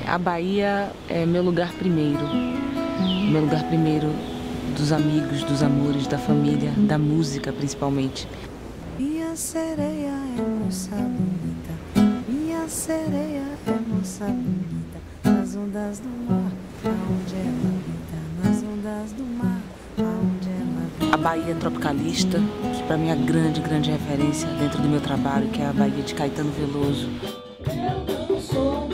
A Bahia é meu lugar primeiro. Meu lugar primeiro dos amigos, dos amores, da família, da música principalmente. Minha sereia é moça bonita, minha sereia é moça bonita, nas ondas do mar, aonde ela habita, nas ondas do mar, aonde ela habita. A Bahia tropicalista, que para mim é a grande referência dentro do meu trabalho, que é a Bahia de Caetano Veloso. Eu não sou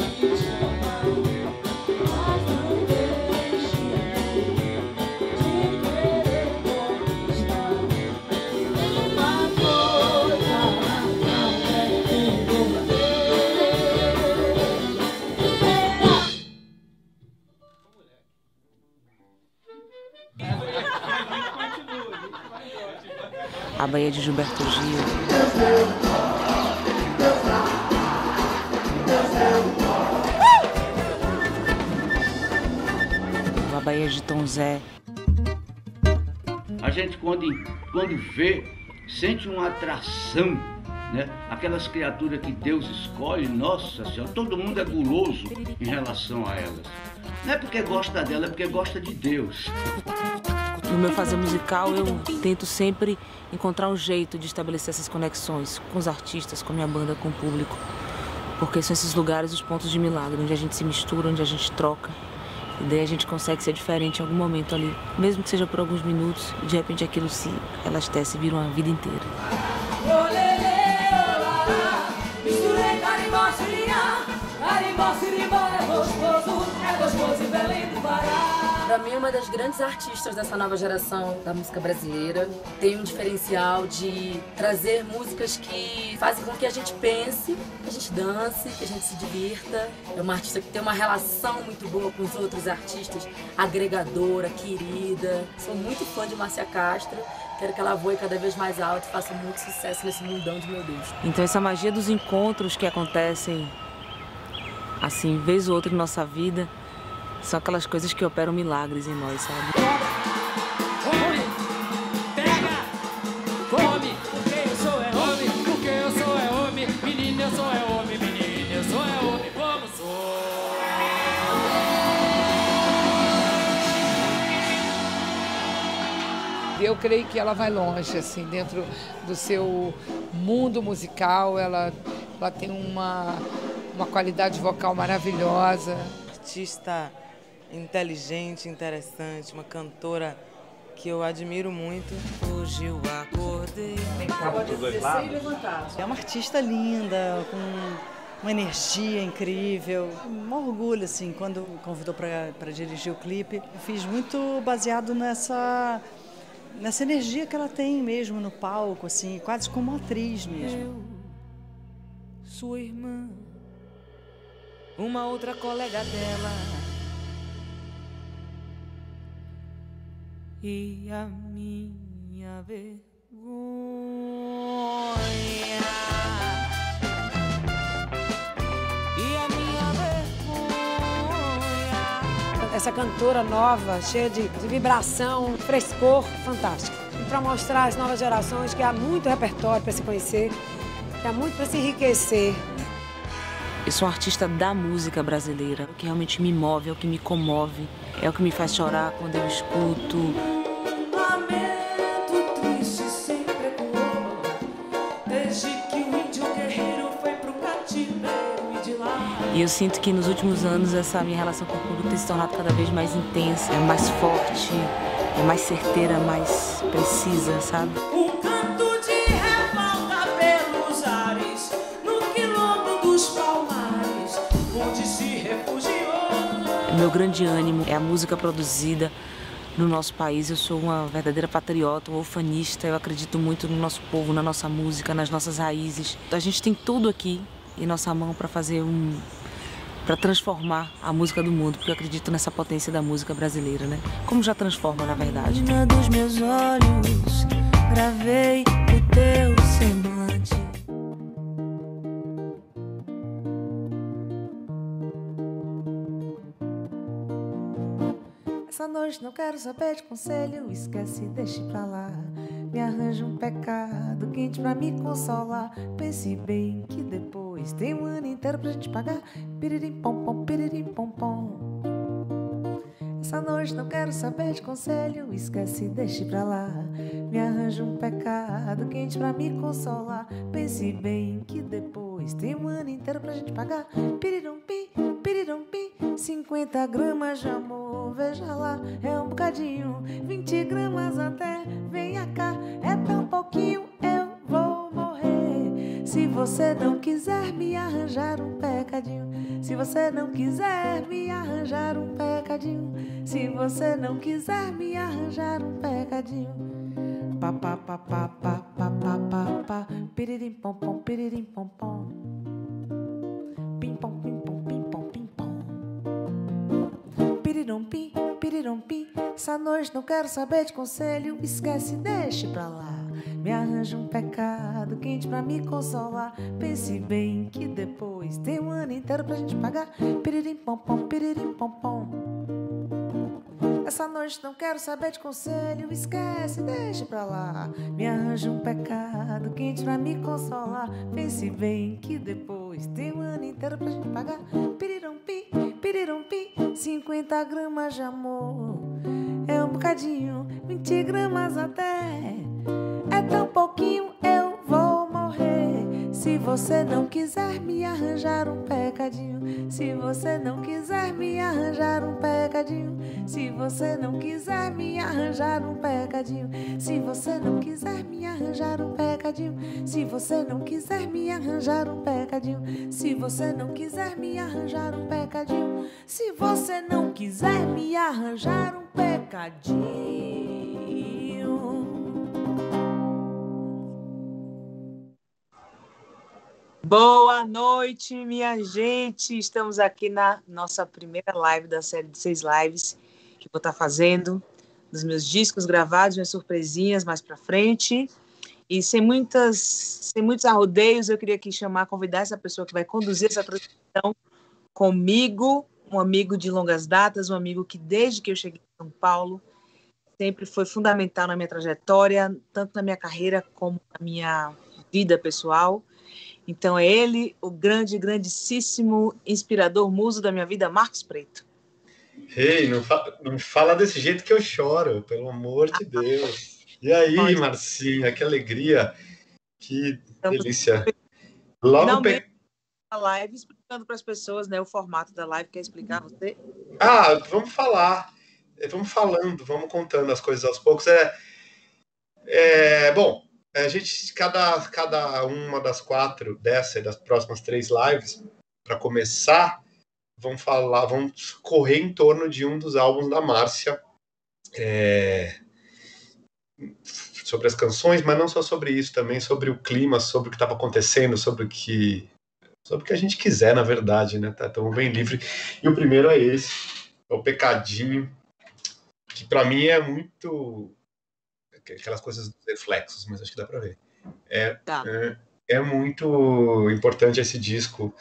A Bahia de Gilberto Gil. A Bahia de Tom Zé. A gente quando vê, sente uma atração, né? Aquelas criaturas que Deus escolhe, nossa Senhora, todo mundo é guloso em relação a elas. Não é porque gosta dela, é porque gosta de Deus. No meu fazer musical, eu tento sempre encontrar um jeito de estabelecer essas conexões com os artistas, com a minha banda, com o público. Porque são esses lugares os pontos de milagre, onde a gente se mistura, onde a gente troca. E daí a gente consegue ser diferente em algum momento ali. Mesmo que seja por alguns minutos, e de repente aquilo se elastece e vira uma vida inteira. misturei carimbó, sirimbó, é gostoso em Belém do Pará. Para mim, uma das grandes artistas dessa nova geração da música brasileira tem um diferencial de trazer músicas que fazem com que a gente pense, que a gente dance, que a gente se divirta. É uma artista que tem uma relação muito boa com os outros artistas, agregadora, querida. Sou muito fã de Márcia Castro. Quero que ela voe cada vez mais alto e faça muito sucesso nesse mundão de meu Deus. Então essa magia dos encontros que acontecem, assim, vez ou outra em nossa vida, são aquelas coisas que operam milagres em nós, sabe? Come, pega, come, porque eu sou é homem, porque eu sou é homem, menina eu sou é homem, menina eu sou é homem, como sou. Eu creio que ela vai longe, assim, dentro do seu mundo musical, ela tem uma qualidade vocal maravilhosa. Artista inteligente, interessante, uma cantora que eu admiro muito. Hoje eu acordei. Pode descer e levantar. É uma artista linda, com uma energia incrível. Um orgulho, assim, quando me convidou para dirigir o clipe. Eu fiz muito baseado nessa energia que ela tem mesmo no palco, assim, quase como atriz mesmo. Eu, sua irmã, uma outra colega dela e a minha vergonha. E a minha vergonha. Essa cantora nova, cheia de vibração, frescor, fantástico. E para mostrar às novas gerações que há muito repertório para se conhecer, que há muito para se enriquecer. Eu sou artista da música brasileira. O que realmente me move, é o que me comove, é o que me faz chorar quando eu escuto. Lamento triste sempre ecoou, desde que o índio guerreiro foi pro cativeiro e de lá. E eu sinto que nos últimos anos essa minha relação com o público tem se tornado cada vez mais intensa, é mais forte, é mais certeira, mais precisa, sabe? Um canto de revolta pelos ares, no quilombo dos Palmares, onde se refugiou. O meu grande ânimo é a música produzida no nosso país. Eu sou uma verdadeira patriota, uma ufanista. Eu acredito muito no nosso povo, na nossa música, nas nossas raízes. A gente tem tudo aqui em nossa mão para fazer para transformar a música do mundo, porque eu acredito nessa potência da música brasileira, né? Como já transforma, na verdade. Dos meus olhos, gravei o teu semblante. Essa noite não quero saber de conselho, esquece, deixe pra lá. Me arranja um pecado quente pra me consolar. Pense bem que depois depois tem um ano inteiro pra gente pagar. Piririm pom pom, piririm pom pom. Essa noite não quero saber de conselho, esquece, deixe pra lá. Me arranja um pecado quente pra me consolar. Pense bem que depois tem um ano inteiro pra gente pagar. Pirirum pi, 50 gramas de amor, veja lá, é um bocadinho. 20 gramas até, venha cá, é tão pouquinho, eu vou morrer. Se você não quiser me arranjar um pecadinho, se você não quiser me arranjar um pecadinho, se você não quiser me arranjar um pecadinho. Pa pa pa pa pa pa pa pa pa, piririm pom pom, piririm pom pom. Pim pom pim pom pim pom pim pom. Pirirum pim, pirirum pim. Essa noite não quero saber de conselho, esquece, deixe pra lá. Me arranja um pecado quente pra me consolar. Pense bem que depois tem um ano inteiro pra gente pagar. Piririm pom pom, piririm pom pom. Essa noite não quero saber de conselho, esquece, deixa pra lá. Me arranja um pecado quente pra me consolar. Pense bem que depois tem um ano inteiro pra gente pagar. Pirirum pi, 50 gramas de amor, é um bocadinho, 20 gramas até, é tão pouquinho, eu vou morrer. Se você não quiser me arranjar um pecadinho, se você não quiser me arranjar um pecadinho, se você não quiser me arranjar um pecadinho, se você não quiser me arranjar um pecadinho, se você não quiser me arranjar um pecadinho, se você não quiser me arranjar um pecadinho, se você não quiser me arranjar um pecadinho. Boa noite, minha gente. Estamos aqui na nossa primeira live da série de 6 lives que eu vou estar fazendo, dos meus discos gravados, minhas surpresinhas mais pra frente. E sem muitos arrodeios, eu queria aqui convidar essa pessoa que vai conduzir essa transmissão comigo, um amigo de longas datas, um amigo que desde que eu cheguei em São Paulo sempre foi fundamental na minha trajetória, tanto na minha carreira como na minha vida pessoal. Então é ele, o grandíssimo inspirador, muso da minha vida, Marcos Preto. Ei, não fala desse jeito que eu choro, pelo amor de Deus. E aí, Marcinha, que alegria, que delícia. Logo a live explicando para as pessoas, né, o formato da live. Quer explicar você? Vamos falar. Vamos falando, vamos contando as coisas aos poucos. Bom, a gente, cada uma das 4 dessa e das próximas 3 lives, para começar, vamos correr em torno de um dos álbuns da Márcia, sobre as canções, mas não só sobre isso, também sobre o clima, sobre o que estava acontecendo, sobre o que a gente quiser, na verdade, né? Estamos bem livre. E o primeiro é esse, é o Pecadinho, que para mim é muito aquelas coisas dos reflexos, mas acho que dá para ver. É muito importante esse disco.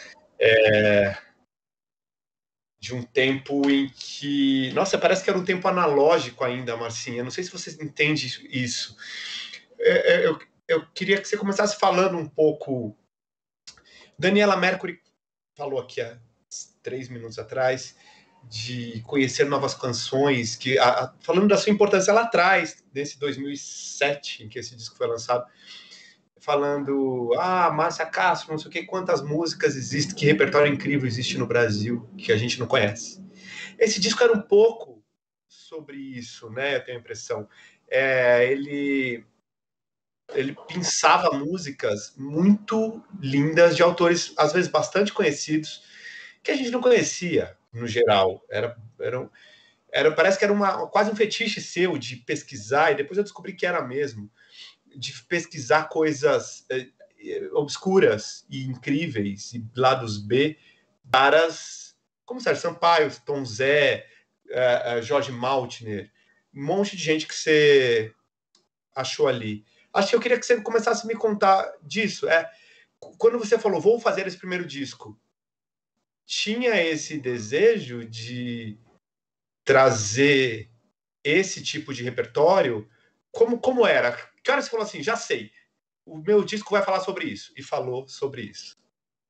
De um tempo em que... Nossa, parece que era um tempo analógico ainda, Marcinha. Não sei se você entende isso. Eu queria que você começasse falando um pouco... Daniela Mercury falou aqui há 3 minutos atrás de conhecer novas canções, falando da sua importância lá atrás, desse 2007, em que esse disco foi lançado, falando, Márcia Castro, não sei o que, quantas músicas existem, que repertório incrível existe no Brasil, que a gente não conhece. Esse disco era um pouco sobre isso, né, eu tenho a impressão. Ele pensava músicas muito lindas, de autores, às vezes, bastante conhecidos, que a gente não conhecia, no geral. Parece que era quase um fetiche seu de pesquisar, e depois eu descobri que era mesmo, de pesquisar coisas obscuras e incríveis, e lados B, caras como Sérgio Sampaio, Tom Zé, Jorge Maltner, um monte de gente que você achou ali. Acho que eu queria que você começasse a me contar disso. Quando você falou, vou fazer esse primeiro disco, tinha esse desejo de trazer esse tipo de repertório? Como era? Que hora você falou assim, já sei, o meu disco vai falar sobre isso, e falou sobre isso?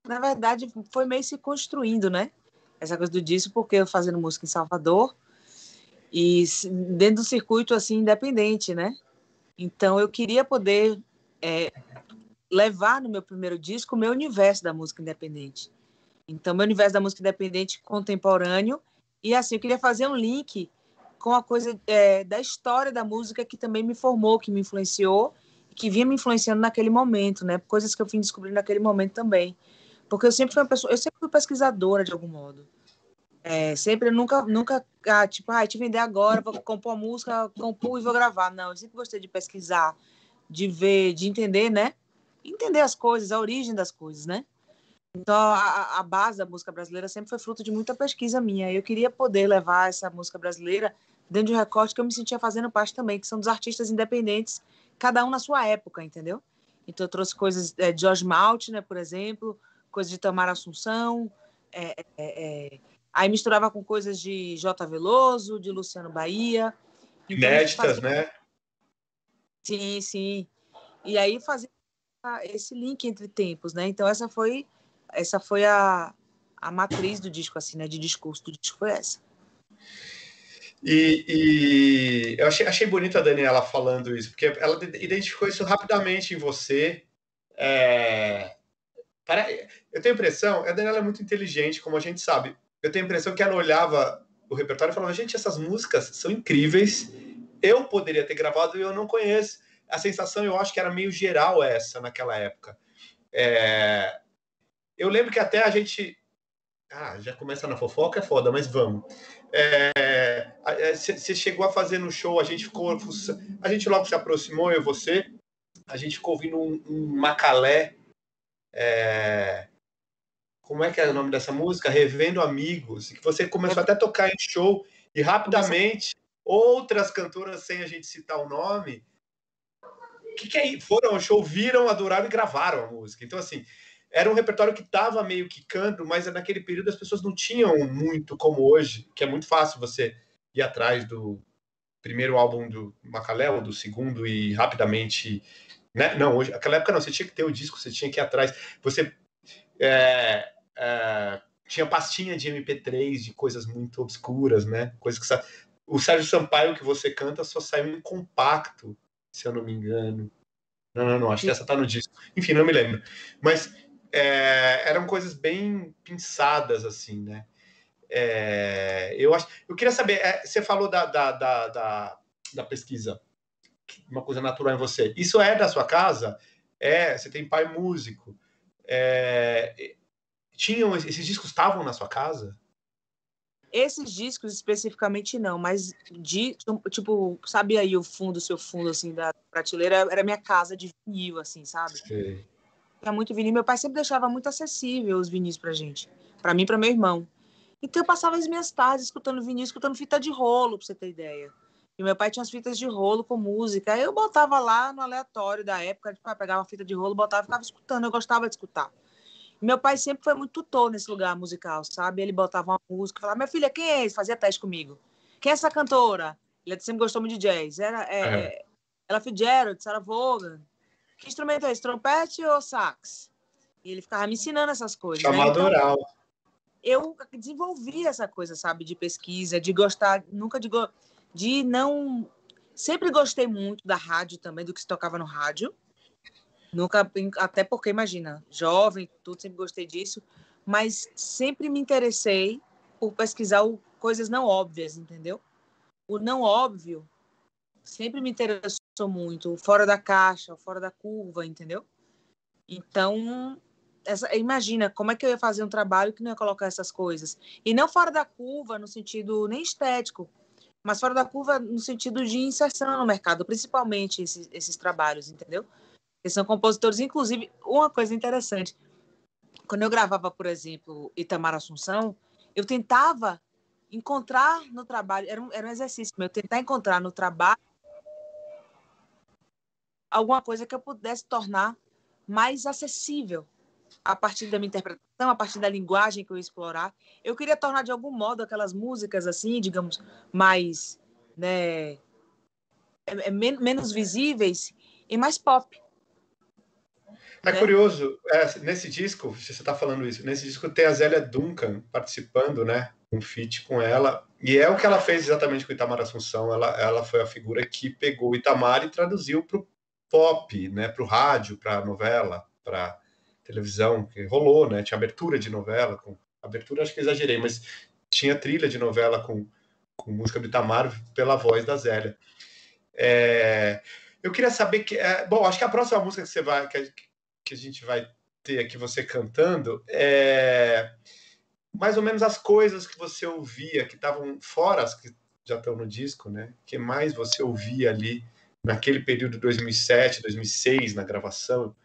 na verdade, foi meio se construindo, né? Essa coisa do disco, porque eu fazendo música em Salvador e dentro do circuito, assim, independente, né? Então, eu queria poder levar no meu primeiro disco o meu universo da música independente. Então, meu universo da música independente contemporâneo. E, assim, eu queria fazer um link com a coisa da história da música que também me formou, que me influenciou, que vinha me influenciando naquele momento, né? Coisas que eu fui descobrindo naquele momento também. Porque eu sempre fui uma pessoa, eu sempre fui pesquisadora de algum modo. Sempre, eu nunca tipo, te vender agora, vou compor uma música, compor e vou gravar. Não, eu sempre gostei de pesquisar, de ver, de entender, né? Entender as coisas, a origem das coisas, né? Então, a base da música brasileira sempre foi fruto de muita pesquisa minha. Eu queria poder levar essa música brasileira dentro de um recorte que eu me sentia fazendo parte também, que são dos artistas independentes, cada um na sua época, entendeu? Então, eu trouxe coisas de Jorge Maltner, por exemplo, coisas de Tamara Assunção, aí misturava com coisas de J. Veloso, de Luciano Bahia. Então, inéditas, né? Sim, sim. E aí fazia esse link entre tempos, né? Então, essa foi a matriz do disco, assim, né? De discurso do disco foi essa. E eu achei bonito a Daniela falando isso, porque ela identificou isso rapidamente em você. Eu tenho a impressão, a Daniela é muito inteligente, como a gente sabe. Eu tenho a impressão que ela olhava o repertório e falava, gente, essas músicas são incríveis, eu poderia ter gravado e eu não conheço. A sensação, eu acho que era meio geral essa, naquela época. Eu lembro que até a gente... já começa na fofoca, é foda, mas vamos. Você chegou a fazer no show, a gente logo se aproximou, eu e você, a gente ficou ouvindo um Macalé, como é que é o nome dessa música? Revendo Amigos, que você começou até a tocar em show, e rapidamente outras cantoras, sem a gente citar o nome, foram ao show, viram, adoraram e gravaram a música. Então, assim, era um repertório que estava meio quicando, mas naquele período as pessoas não tinham muito como hoje, que é muito fácil você ir atrás do primeiro álbum do Macalé, ou do segundo, e rapidamente... Né? Não, hoje, naquela época não, você tinha que ter o disco, você tinha que ir atrás. Você tinha pastinha de MP3 de coisas muito obscuras, né? Coisas que o Sérgio Sampaio que você canta só saiu em compacto, se eu não me engano. Não, acho que essa tá no disco. Enfim, não me lembro. Mas eram coisas bem pensadas, assim, né? Eu queria saber, você falou da pesquisa, uma coisa natural em você. Isso é da sua casa? Você tem pai músico. Esses discos estavam na sua casa? Esses discos especificamente não, mas tipo, sabe aí o seu fundo assim da prateleira, era minha casa de vinil, assim, sabe? Sei. Tinha muito vinil, meu pai sempre deixava muito acessível os vinis pra gente, pra mim e pra meu irmão. Então eu passava as minhas tardes escutando vinil, escutando fita de rolo, pra você ter ideia. E meu pai tinha as fitas de rolo com música, aí eu botava lá no aleatório da época, tipo, pegava uma fita de rolo, botava e ficava escutando, eu gostava de escutar. Meu pai sempre foi muito tutor nesse lugar musical, sabe? Ele botava uma música, falava, minha filha, quem é esse? Fazia teste comigo. Quem é essa cantora? Ele sempre gostou muito de jazz. Ela Fitzgerald, Sarah Vaughan. Que instrumento é esse? Trompete ou sax? E ele ficava me ensinando essas coisas. Chamado né? Então, oral. Eu desenvolvi essa coisa, sabe? De pesquisa, de gostar, nunca de não... Sempre gostei muito da rádio também, do que se tocava no rádio. Nunca, até porque, imagina, jovem, tudo, sempre gostei disso, mas sempre me interessei por pesquisar coisas não óbvias, entendeu? O não óbvio sempre me interessou muito, o fora da caixa, o fora da curva, entendeu? Então, imagina, como é que eu ia fazer um trabalho que não ia colocar essas coisas? E não fora da curva no sentido nem estético, mas fora da curva no sentido de inserção no mercado, principalmente esses trabalhos, entendeu? Que são compositores, inclusive, uma coisa interessante, quando eu gravava, por exemplo, Itamar Assunção, eu tentava encontrar no trabalho, era um exercício meu, tentar encontrar no trabalho alguma coisa que eu pudesse tornar mais acessível a partir da minha interpretação, a partir da linguagem que eu ia explorar. Eu queria tornar, de algum modo, aquelas músicas, assim, digamos, mais, menos visíveis e mais pop. É né? curioso, nesse disco, você está falando isso, nesse disco tem a Zélia Duncan participando, né? Um feat com ela. E é o que ela fez exatamente com o Itamar Assunção. Ela foi a figura que pegou o Itamar e traduziu para o pop, né? Para o rádio, para a novela, para televisão, que rolou, né? Tinha abertura de novela, com abertura acho que exagerei, mas tinha trilha de novela com música do Itamar pela voz da Zélia. Eu queria saber bom, acho que a próxima música que a gente vai ter aqui você cantando é mais ou menos as coisas que você ouvia que estavam fora, as que já estão no disco, né? Que mais você ouvia ali naquele período de 2007, 2006 na gravação,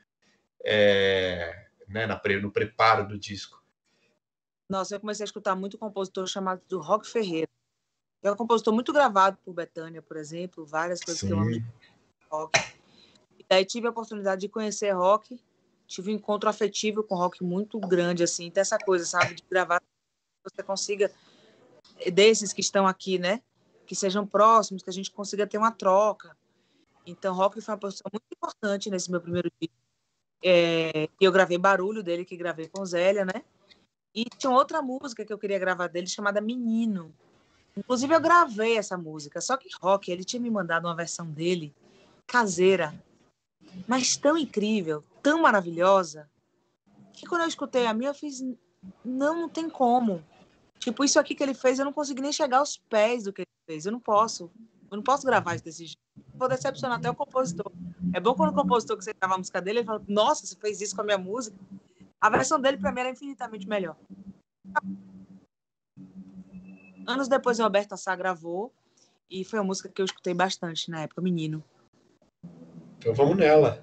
né? No preparo do disco. Nossa, eu comecei a escutar muito compositor chamado do Rock Ferreira. É um compositor muito gravado por Bethânia, por exemplo, várias coisas que eu amo de rock. E daí tive a oportunidade de conhecer rock, tive um encontro afetivo com rock muito grande, assim, tem essa coisa, sabe, de gravar, você consiga, desses que estão aqui, né, que sejam próximos, que a gente consiga ter uma troca. Então, rock foi uma posição muito importante nesse meu primeiro disco. Eu gravei Barulho dele, que gravei com Zélia, né, e tinha outra música que eu queria gravar dele, chamada Menino. Inclusive, eu gravei essa música, só que Rock, ele tinha me mandado uma versão dele, caseira, mas tão incrível, tão maravilhosa, que quando eu escutei a minha, eu fiz, não tem como. Tipo, isso aqui que ele fez, eu não consegui nem chegar aos pés do que ele fez, eu não posso gravar isso desse jeito. Vou decepcionar até o compositor. É bom quando o compositor que você grava a música dele, ele fala, nossa, você fez isso com a minha música. A versão dele, pra mim, era infinitamente melhor. Anos depois, o Roberto Assá gravou e foi uma música que eu escutei bastante na época, Menino. Então vamos nela.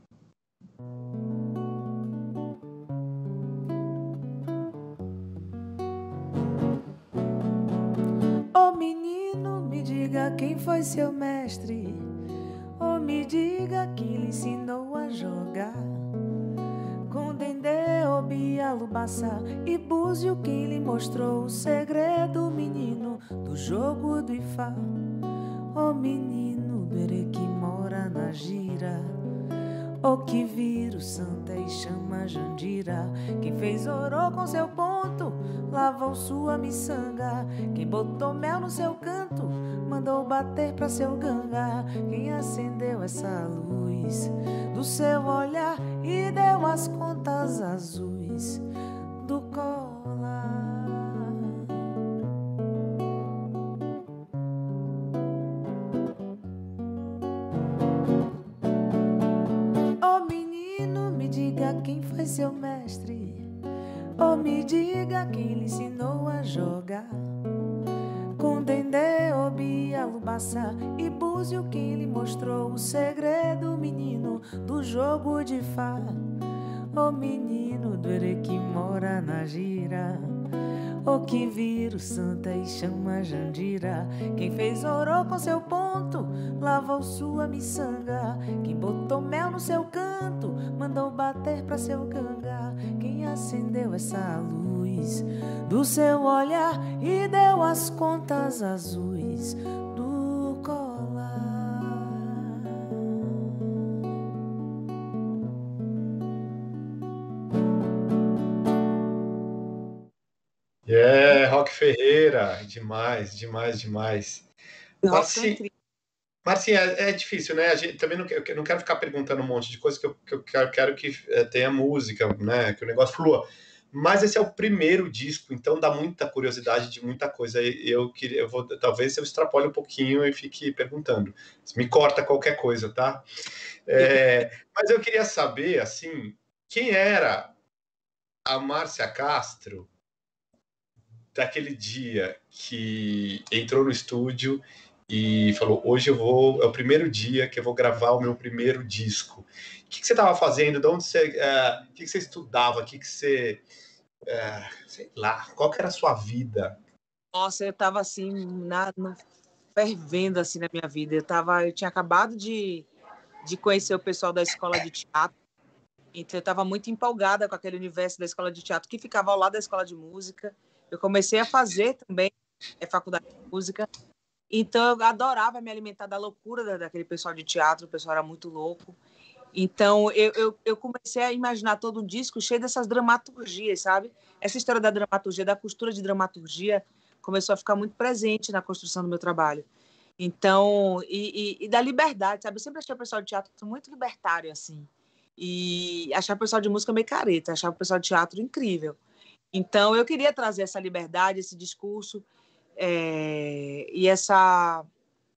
Ô menino, me diga quem foi seu mestre. Ô me diga quem lhe ensinou a jogar. Com Dendê, Obia, Lubaça e Búzio, quem lhe mostrou o segredo, menino, do jogo do Ifá. Ô menino do Ere que mora na gira, ô que vira o Santa e chama Jandira. Quem fez orô com seu ponto, lavou sua miçanga. Quem botou mel no seu canto, mandou bater pra seu ganga. Quem acendeu essa luz do seu olhar e deu as contas azuis do colar. Ô menino, me diga quem foi seu mestre. Ô me diga quem lhe ensinou a jogar. Com Dendê, Obia, Lubaça e Búzio, quem lhe mostrou o segredo, menino, do jogo de Fá. Ô menino do Ere que mora na gira, ô que vira o Santa e chama Jandira. Quem fez orô com seu ponto, lavou sua miçanga. Quem botou mel no seu canto, mandou bater pra seu ganga. Quem acendeu essa luz do seu olhar e deu as contas azuis do colar. Rock Ferreira, demais, demais, demais. Marcinha, é difícil, né? A gente também não quero ficar perguntando um monte de coisa, que eu quero que tenha música, né? Que o negócio flua. Mas esse é o primeiro disco, então dá muita curiosidade de muita coisa. Talvez eu extrapole um pouquinho e fique perguntando. Me corta qualquer coisa, tá? Mas eu queria saber, assim, quem era a Márcia Castro daquele dia que entrou no estúdio e falou, hoje é o primeiro dia que eu vou gravar o meu primeiro disco. O que você estava fazendo? De onde você, o que você estudava? O que você... sei lá, qual que era a sua vida? Nossa, eu estava assim, fervendo assim na minha vida. Eu tinha acabado de conhecer o pessoal da escola de teatro, então eu estava muito empolgada com aquele universo da escola de teatro que ficava ao lado da escola de música. Eu comecei a fazer também faculdade de música, então eu adorava me alimentar da loucura daquele pessoal de teatro, o pessoal era muito louco. Então, eu comecei a imaginar todo um disco cheio dessas dramaturgias, sabe? Essa história da dramaturgia, da costura de dramaturgia, começou a ficar muito presente na construção do meu trabalho. Então, e da liberdade, sabe? Eu sempre achei o pessoal de teatro muito libertário, assim. E achava o pessoal de música meio careta, achava o pessoal de teatro incrível. Então, eu queria trazer essa liberdade, esse discurso, e essa...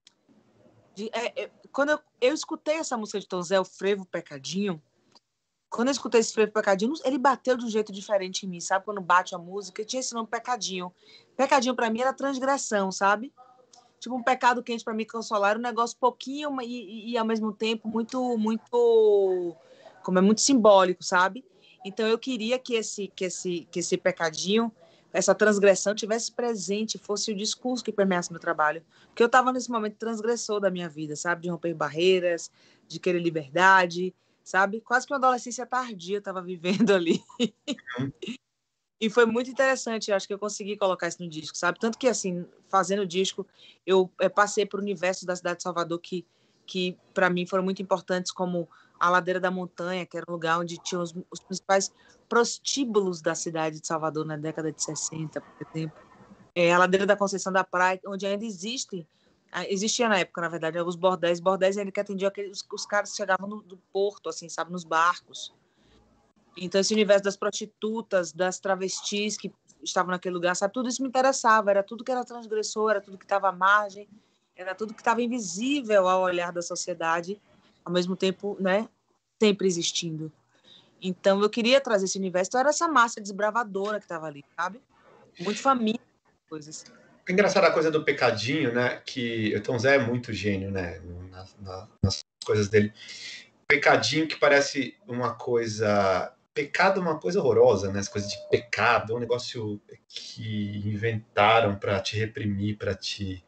quando eu escutei essa música de Tom Zé, o Frevo Pecadinho, quando eu escutei esse Frevo Pecadinho, ele bateu de um jeito diferente em mim, sabe? Quando bate a música, tinha esse nome Pecadinho. Pecadinho, para mim, era transgressão, sabe? Tipo, um pecado quente para mim consolar, era um negócio pouquinho e ao mesmo tempo muito, como é muito simbólico, sabe? Então eu queria que esse pecadinho, essa transgressão tivesse presente, fosse o discurso que permeasse meu trabalho. Porque eu estava nesse momento transgressor da minha vida, sabe? De romper barreiras, de querer liberdade, sabe? Quase que uma adolescência tardia eu estava vivendo ali. E foi muito interessante, eu acho que eu consegui colocar isso no disco, sabe? Tanto que, assim, fazendo o disco, eu passei por universos da cidade de Salvador que para mim, foram muito importantes, como a Ladeira da Montanha, que era um lugar onde tinham os principais prostíbulos da cidade de Salvador na década de 60, por exemplo. A Ladeira da Conceição da Praia, onde ainda existia na época, na verdade, os bordéis ainda que atendiam os caras que chegavam do porto, assim, sabe, nos barcos. Então, esse universo das prostitutas, das travestis que estavam naquele lugar, sabe? Tudo isso me interessava. Era tudo que era transgressor, era tudo que estava à margem, era tudo que estava invisível ao olhar da sociedade, ao mesmo tempo, né? Sempre existindo. Então, eu queria trazer esse universo. Então, era essa massa desbravadora que estava ali, sabe? Muito família, coisas. É engraçada a coisa do pecadinho, né? Que o Tom Zé é muito gênio, né? Nas coisas dele. Pecadinho que parece uma coisa... Pecado é uma coisa horrorosa, né? Essa coisa de pecado, é um negócio que inventaram para te reprimir, para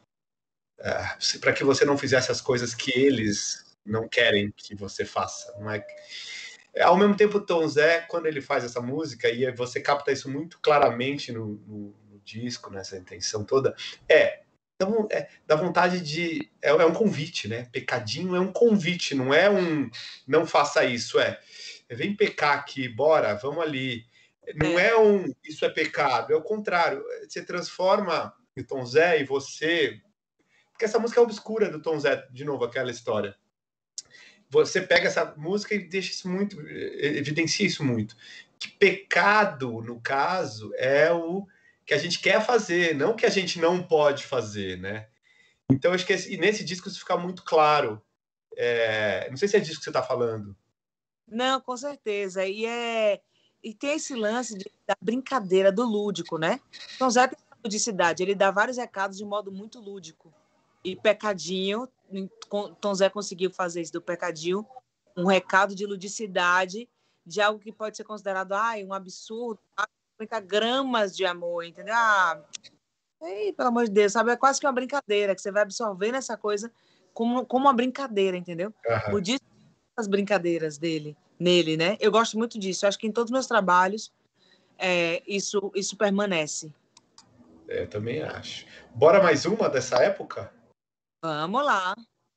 que você não fizesse as coisas que eles não querem que você faça. Não é? Ao mesmo tempo, Tom Zé, quando ele faz essa música, e você capta isso muito claramente no disco, nessa intenção toda, dá vontade de... É um convite, né? Pecadinho é um convite, não é um não faça isso, vem pecar aqui, bora, vamos ali. Não é isso é pecado, é o contrário. Você transforma o Tom Zé e você... Porque essa música é obscura do Tom Zé, de novo, aquela história. Você pega essa música e deixa isso muito... Evidencia isso muito. Que pecado, no caso, é o que a gente quer fazer, não o que a gente não pode fazer, né? Então, acho que nesse disco isso fica muito claro. Não sei se é disso que você está falando. Não, com certeza. E tem esse lance da brincadeira, do lúdico, né? Tom Zé tem ludicidade, ele dá vários recados de modo muito lúdico. E Pecadinho, Tom Zé conseguiu fazer isso do Pecadinho, um recado de ludicidade, de algo que pode ser considerado um absurdo, 50 gramas de amor, entendeu? Pelo amor de Deus, sabe? É quase que uma brincadeira, que você vai absorvendo essa coisa como uma brincadeira, entendeu? Uhum. O disco as brincadeiras nele, né? Eu gosto muito disso. Eu acho que em todos os meus trabalhos isso permanece. Eu também acho. Bora mais uma dessa época? Vamos lá.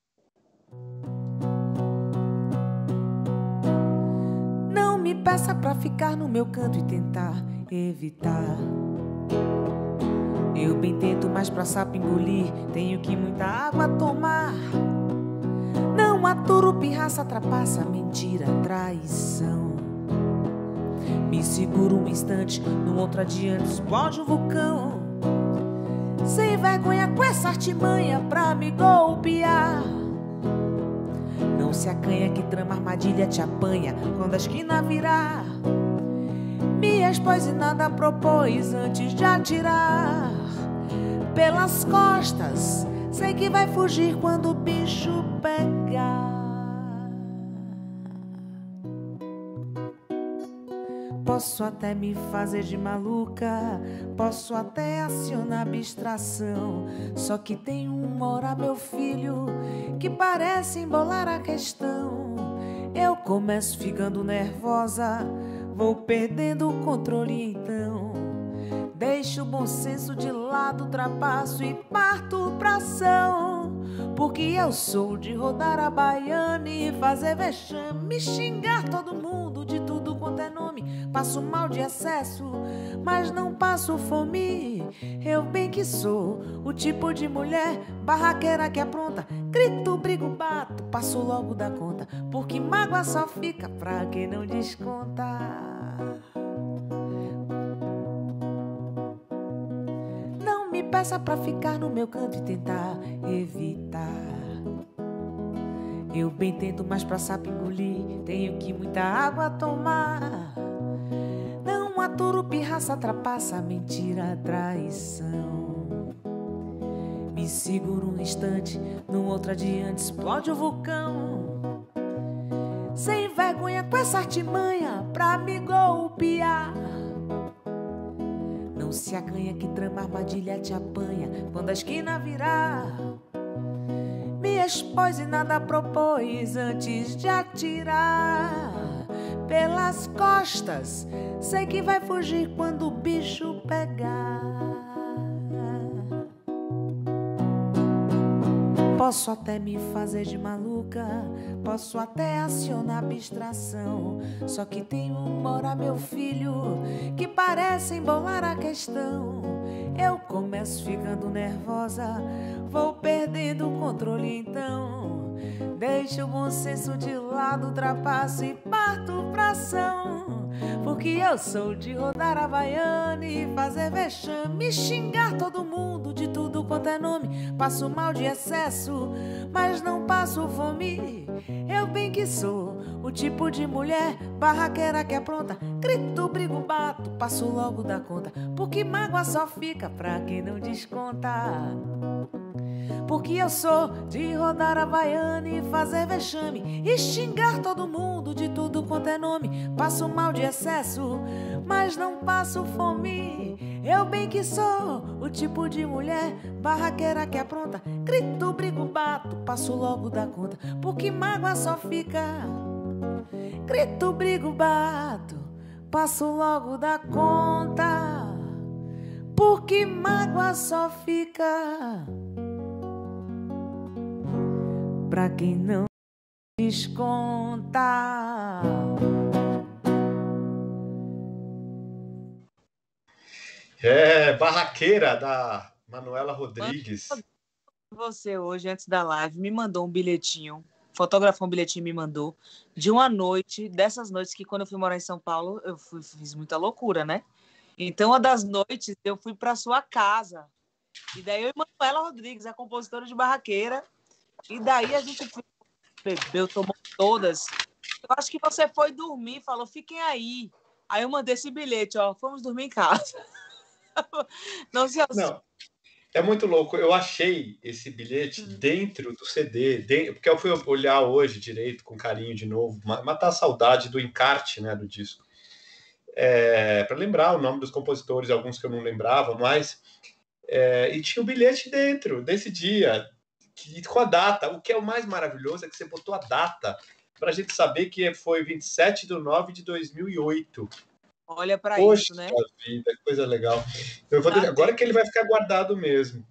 Não me peça pra ficar no meu canto e tentar evitar. Eu bem tento, mas pra sapo engolir tenho que muita água tomar. Não aturo pirraça, trapaça, mentira, traição. Me seguro um instante, no outro adiante explode um vulcão. Sem vergonha com essa artimanha pra me golpear. Não se acanha que trama armadilha te apanha quando a esquina virar. Me expôs e nada propôs antes de atirar. Pelas costas, sei que vai fugir quando o bicho pegar. Posso até me fazer de maluca, posso até acionar abstração. Só que tem uma hora, meu filho, que parece embolar a questão. Eu começo ficando nervosa, vou perdendo o controle então. Deixo o bom senso de lado, ultrapasso e parto pra ação. porque eu sou de rodar a baiana e fazer vexame, xingar todo mundo de tudo quanto é nome. Passo mal de excesso, mas não passo fome. Eu bem que sou o tipo de mulher barraqueira que apronta, grito, brigo, bato, passo logo da conta, porque mágoa só fica pra quem não desconta. Não me peça pra ficar no meu canto e tentar evitar. Eu bem tento, mas pra sapo engolir tenho que muita água tomar. Não aturo pirraça, trapaça, mentira, traição. Me seguro um instante, no outro adiante explode o vulcão. Sem vergonha com essa artimanha pra me golpear. Não se acanha que trama armadilha te apanha quando a esquina virar. Me expôs e nada propôs antes de atirar. Pelas costas, sei que vai fugir quando o bicho pegar. Posso até me fazer de maluca, posso até acionar abstração, só que tem humor, meu filho, que parece embolar a questão. Eu começo ficando nervosa, vou perdendo o controle então. Deixo o bom senso de lado, ultrapasso e parto pra ação. Porque eu sou de rodar a baiana e fazer vexame, xingar todo mundo de tudo quanto é nome. Passo mal de excesso, mas não passo fome. Eu bem que sou o tipo de mulher barraqueira que apronta, grito, brigo, bato, passo logo da conta, porque mágoa só fica pra quem não desconta. Porque eu sou de rodar a baiana e fazer vexame e xingar todo mundo de tudo quanto é nome. Passo mal de excesso, mas não passo fome. Eu bem que sou o tipo de mulher barraqueira que apronta, grito, brigo, bato, passo logo da conta, porque mágoa só fica. Grito, brigo, bato, passo logo da conta, porque mágoa só fica pra quem não desconta. Barraqueira, da Manuela Rodrigues. Você hoje, antes da live, me mandou um bilhetinho, fotografou um bilhetinho e me mandou, de uma noite, dessas noites que quando eu fui morar em São Paulo, fiz muita loucura, né? Então, uma das noites, eu fui pra sua casa. E daí eu e Manuela Rodrigues, a compositora de Barraqueira, e daí a gente bebeu, tomou todas. Eu acho que você foi dormir, falou, fiquem aí. Aí eu mandei esse bilhete, ó, fomos dormir em casa. Não, é muito louco. Eu achei esse bilhete dentro do CD, porque eu fui olhar hoje direito, com carinho de novo, matar a saudade do encarte, né, do disco. Para lembrar o nome dos compositores, alguns que eu não lembrava, mas... e tinha o bilhete dentro desse dia, com a data. O que é o mais maravilhoso é que você botou a data para a gente saber que foi 27/9/2008. Olha para isso, né? Vida, coisa legal. Agora que ele vai ficar guardado mesmo.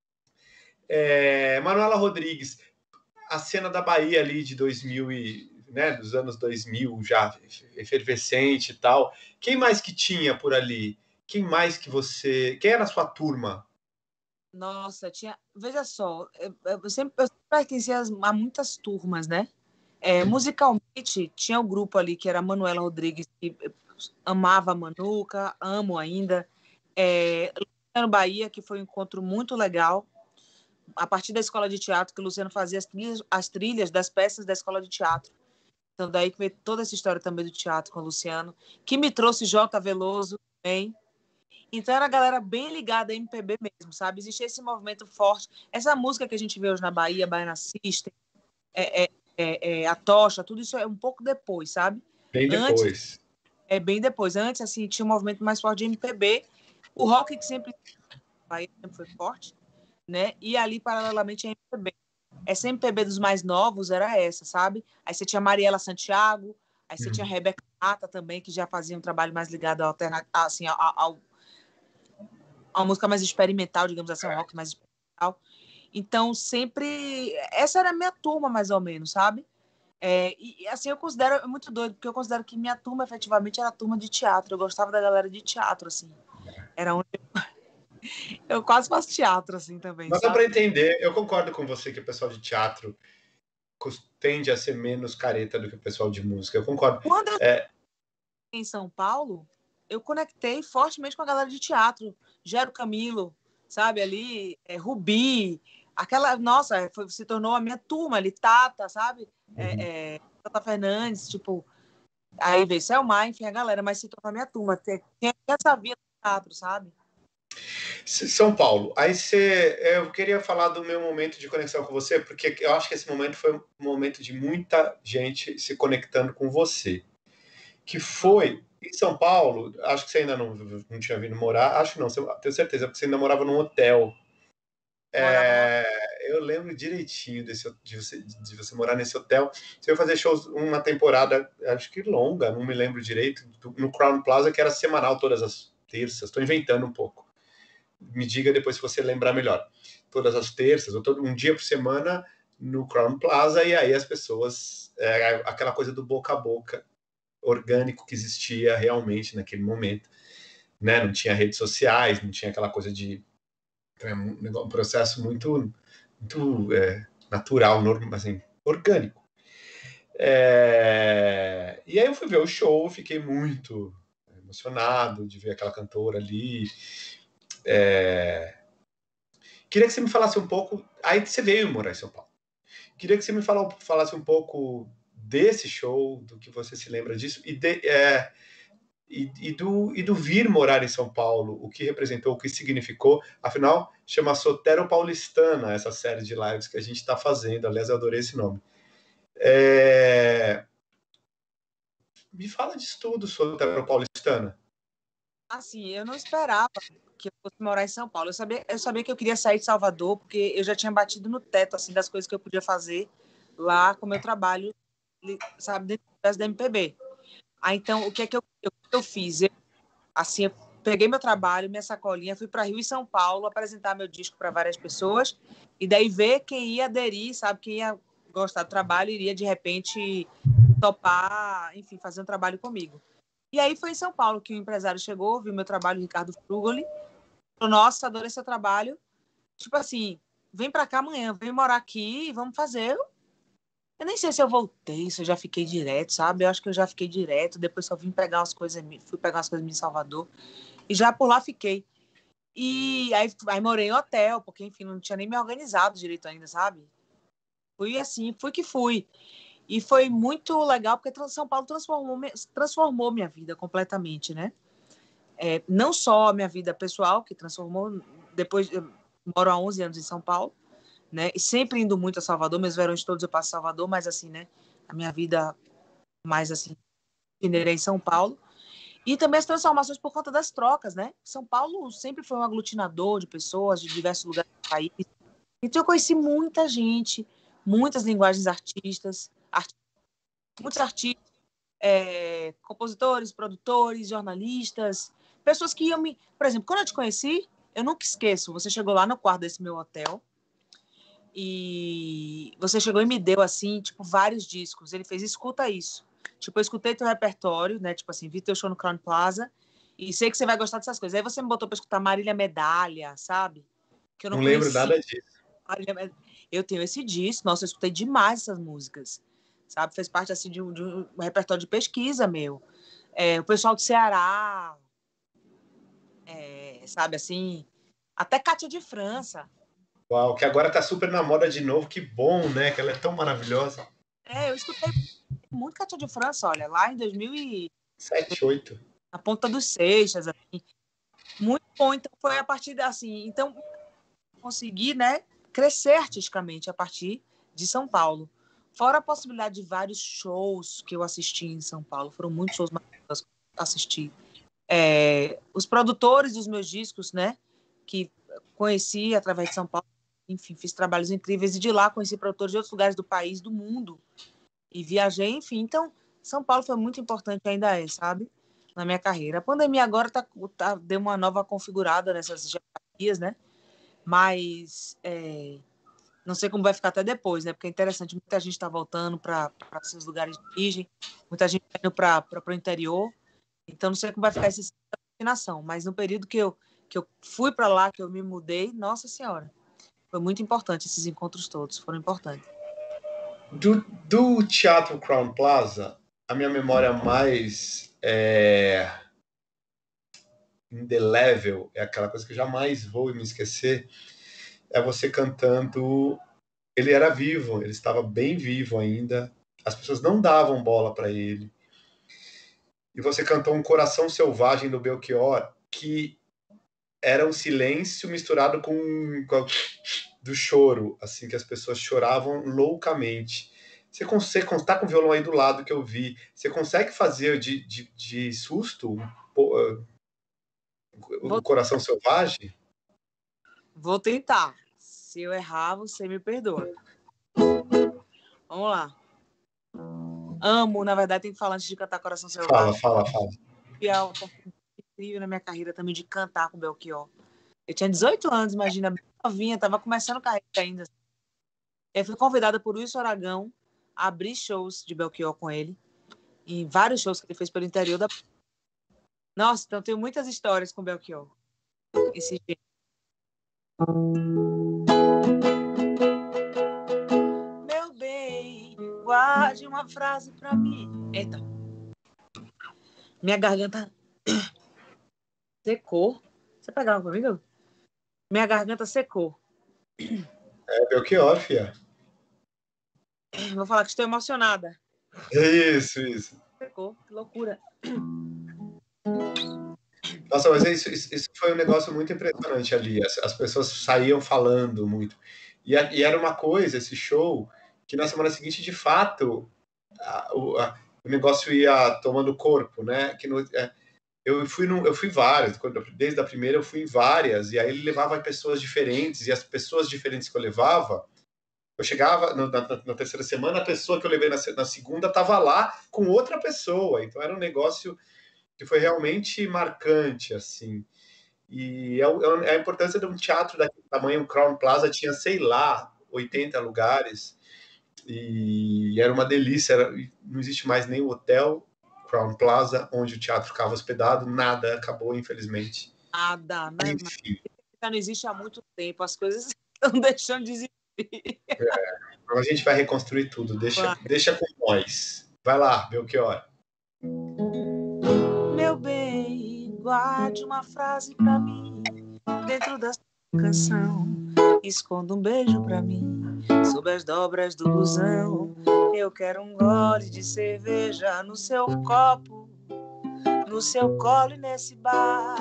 Manuela Rodrigues, a cena da Bahia ali de 2000 dos anos 2000, já efervescente e tal. Quem mais que tinha por ali? Quem mais que você... Quem era a sua turma? Nossa, tinha... Veja só, eu sempre pertencia a muitas turmas, né? Musicalmente, tinha o grupo ali que era a Manuela Rodrigues, que amava a Manuca, amo ainda. Luciano Bahia, que foi um encontro muito legal, a partir da escola de teatro, que o Luciano fazia as trilhas das peças da escola de teatro. Então, daí que veio toda essa história também do teatro com o Luciano, que me trouxe J. Veloso também. Então, era a galera bem ligada a MPB mesmo, sabe? Existia esse movimento forte. Essa música que a gente vê hoje na Bahia, Baiana System, a Tocha, tudo isso é um pouco depois, sabe? Bem depois. Bem depois. Antes, assim, tinha um movimento mais forte de MPB. O rock que sempre foi forte, né? E ali, paralelamente, a MPB. Essa MPB dos mais novos era essa, sabe? Aí você tinha Mariela Santiago, aí você tinha Rebeca Mata também, que já fazia um trabalho mais ligado ao assim, a música mais experimental, digamos assim, ao rock mais experimental. Então, sempre... Essa era a minha turma, mais ou menos, sabe? E assim, eu considero... É muito doido, porque eu considero que minha turma, efetivamente, era a turma de teatro. Eu gostava da galera de teatro, assim. Era onde eu quase faço teatro, assim, também, Mas dá sabe? para entender, eu concordo com você que o pessoal de teatro tende a ser menos careta do que o pessoal de música. Eu concordo. Quando eu em São Paulo, eu conectei fortemente com a galera de teatro. Gero Camilo, sabe, ali, Rubi, aquela, nossa, se tornou a minha turma ali, Tata, sabe? Tata Fernandes, tipo, aí veio Selma, enfim, a galera, mas se tornou a minha turma. Tem essa via do teatro, sabe? São Paulo, eu queria falar do meu momento de conexão com você, porque eu acho que esse momento foi um momento de muita gente se conectando com você. Que foi em São Paulo, acho que você ainda não tinha vindo morar, acho não, tenho certeza, porque você ainda morava num hotel. Eu lembro direitinho de você morar nesse hotel. Você ia fazer shows uma temporada, acho que longa, não me lembro direito, no Crown Plaza, que era semanal todas as terças. Estou inventando um pouco. Me diga depois se você lembrar melhor. Todas as terças, ou um dia por semana no Crown Plaza, e aí as pessoas, aquela coisa do boca a boca orgânico que existia realmente naquele momento, né? Não tinha redes sociais, não tinha aquela coisa de um processo muito natural, assim, orgânico. E aí eu fui ver o show, fiquei muito emocionado de ver aquela cantora ali. Queria que você me falasse um pouco. Aí você veio morar em São Paulo. Queria que você me falasse um pouco desse show, do que você se lembra disso, e do vir morar em São Paulo, o que representou, o que significou. Afinal, chama Sotero Paulistana essa série de lives que a gente está fazendo. Aliás, eu adorei esse nome. Me fala disso tudo, Sotero Paulistana. Assim, eu não esperava que eu fosse morar em São Paulo. Eu sabia que eu queria sair de Salvador, porque eu já tinha batido no teto, assim, das coisas que eu podia fazer lá com o meu trabalho, sabe, dentro da MPB. Aí, então, o que é que eu fiz? Eu peguei meu trabalho, minha sacolinha, fui para Rio e São Paulo apresentar meu disco para várias pessoas e daí ver quem ia aderir, sabe, quem ia gostar do trabalho e iria, de repente, topar, enfim, fazer um trabalho comigo. E aí foi em São Paulo que o empresário chegou, viu meu trabalho, Ricardo Frugoli, falou, nossa, adorei seu trabalho, tipo assim, vem para cá amanhã, vem morar aqui e vamos fazer. Eu nem sei se eu voltei, se eu já fiquei direto, sabe? Eu acho que eu já fiquei direto, depois só fui pegar umas coisas em Salvador, e já por lá fiquei. E aí morei em hotel, porque, enfim, não tinha nem me organizado direito ainda, sabe? Fui assim, fui que fui. E foi muito legal, porque São Paulo transformou minha vida completamente, né? Não só a minha vida pessoal, que transformou, depois eu moro há 11 anos em São Paulo, né? E sempre indo muito a Salvador, meus verões todos eu passo em Salvador, mas assim, né? A minha vida mais assim, em São Paulo. E também as transformações por conta das trocas, né? São Paulo sempre foi um aglutinador de pessoas de diversos lugares do país. Então eu conheci muita gente, muitas linguagens muitos artistas, compositores, produtores, jornalistas, pessoas que iam me... Por exemplo, quando eu te conheci, eu nunca esqueço, você chegou lá no quarto desse meu hotel e você chegou e me deu, assim, tipo, vários discos. Ele fez, escuta isso. Tipo, eu escutei teu repertório, né? Tipo assim, vi teu show no Crown Plaza e sei que você vai gostar dessas coisas. Aí você me botou para escutar Marília Medalha, sabe? Que eu não lembro conhecia. nada disso. Eu tenho esse disco, nossa, eu escutei demais essas músicas, sabe? Fez parte, assim, de um repertório de pesquisa meu. O pessoal do Ceará, sabe, assim, até Cátia de França. Uau, que agora tá super na moda de novo, que bom, né? Que ela é tão maravilhosa. Eu escutei muito Cátia de França, olha, lá em 2007, 2008. Na Ponta dos Seixas, assim. Muito bom, então foi a partir assim, então consegui, né, crescer artisticamente a partir de São Paulo. Fora a possibilidade de vários shows que eu assisti em São Paulo, foram muitos shows maravilhosos que eu assisti. Os produtores dos meus discos, né, que conheci através de São Paulo, enfim, fiz trabalhos incríveis e de lá conheci produtores de outros lugares do país, do mundo, e viajei, enfim. Então, São Paulo foi muito importante, ainda sabe, na minha carreira. A pandemia agora deu uma nova configurada nessas geografias, né? Mas Não sei como vai ficar até depois, né? Porque é interessante, muita gente está voltando para seus lugares de origem, muita gente está indo para o interior. Então, não sei como vai ficar essa vacinação. Mas no período que eu fui para lá, que eu me mudei, nossa senhora, foi muito importante esses encontros todos, foram importantes. Do Teatro Crowne Plaza, a minha memória mais indelével, é aquela coisa que eu jamais vou me esquecer, é você cantando. Ele era vivo, ele estava bem vivo ainda, as pessoas não davam bola para ele. E você cantou Um Coração Selvagem do Belchior, que era um silêncio misturado com do choro, assim, que as pessoas choravam loucamente. Você consegue tá com o violão aí do lado que eu vi. Você consegue fazer de susto o Coração Selvagem? Vou tentar. Se eu errar, você me perdoa. Vamos lá. Amo, na verdade, tem que falar antes de cantar Coração Selvagem. Fala. E a oportunidade incrível na minha carreira também de cantar com o Belchior. Eu tinha 18 anos, imagina, bem novinha, estava começando a carreira ainda. Eu fui convidada por Wilson Aragão a abrir shows de Belchior com ele, em vários shows que ele fez pelo interior da... Nossa, então tenho muitas histórias com o Belchior. Esse jeito. Meu bem, guarde uma frase pra mim. Eita. Minha garganta secou. Você pegar uma comigo? Minha garganta secou. É Belchior, fia. Vou falar que estou emocionada. Isso. Secou, que loucura. Nossa, mas isso foi um negócio muito impressionante ali. As pessoas saíam falando muito. E era uma coisa, esse show, que na semana seguinte, de fato, o negócio ia tomando corpo, né? Eu fui várias, desde a primeira eu fui em várias, e aí ele levava pessoas diferentes, e as pessoas diferentes que eu levava, eu chegava na terceira semana, a pessoa que eu levei na segunda estava lá com outra pessoa, então era um negócio que foi realmente marcante, assim. E a importância de um teatro daquele tamanho, o Crowne Plaza tinha, sei lá, 80 lugares, e era uma delícia, não existe mais nem o hotel Crowne Plaza, onde o teatro ficava hospedado, nada, acabou, infelizmente. Nada, né? Enfim. Já não existe há muito tempo, as coisas estão deixando de existir. Então a gente vai reconstruir tudo, deixa com nós. Vai lá, Belchior. Meu bem, guarde uma frase pra mim, dentro da sua canção, esconda um beijo pra mim, sob as dobras do blusão. Eu quero um gole de cerveja no seu copo, no seu colo e nesse bar.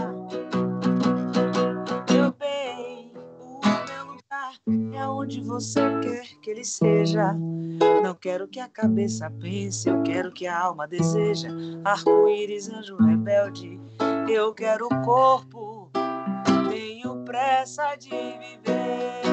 Meu bem, o meu lugar é onde você quer que ele seja. Não quero que a cabeça pense, eu quero que a alma deseja. Arco-íris, anjo rebelde, eu quero o corpo, tenho pressa de viver.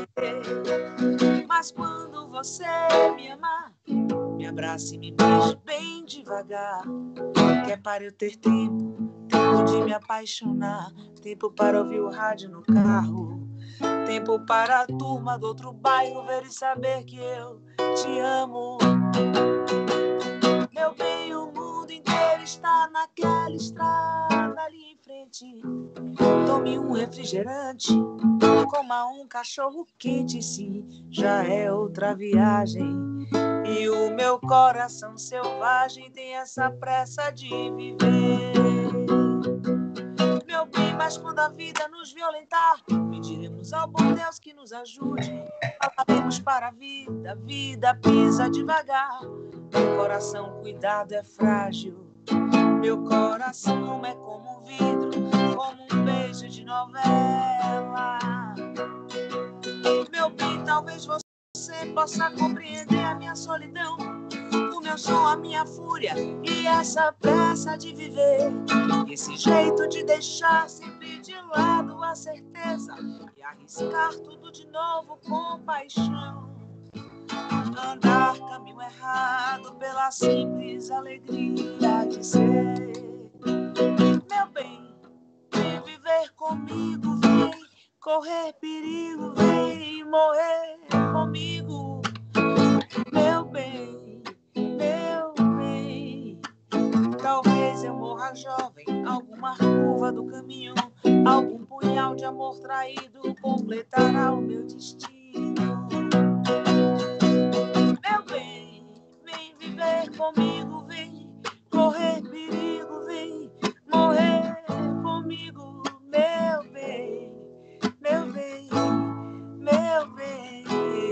Mas quando você me amar, me abrace e me beije bem devagar, que é para eu ter tempo de me apaixonar, tempo para ouvir o rádio no carro, tempo para a turma do outro bairro ver e saber que eu te amo. Meu bem, o mundo inteiro está naquela estrada ali em frente. Tome um refrigerante, coma um cachorro quente, sim, já é outra viagem. E o meu coração selvagem tem essa pressa de viver. Meu bem, mas quando a vida nos violentar, pediremos ao bom Deus que nos ajude. Falaremos para a vida, vida pisa devagar. Meu coração, cuidado, é frágil. Meu coração é como um vidro, como um beijo de novela. Meu bem, talvez você possa compreender a minha solidão, o meu som, a minha fúria e essa pressa de viver, esse jeito de deixar sempre de lado a certeza e arriscar tudo de novo com paixão. Andar caminho errado pela simples alegria de ser. Meu bem, vem viver comigo, vem correr perigo, vem morrer alguma curva do caminho, algum punhal de amor traído completará o meu destino. Meu bem, vem viver comigo, vem correr perigo, vem morrer comigo, meu bem, meu bem, meu bem.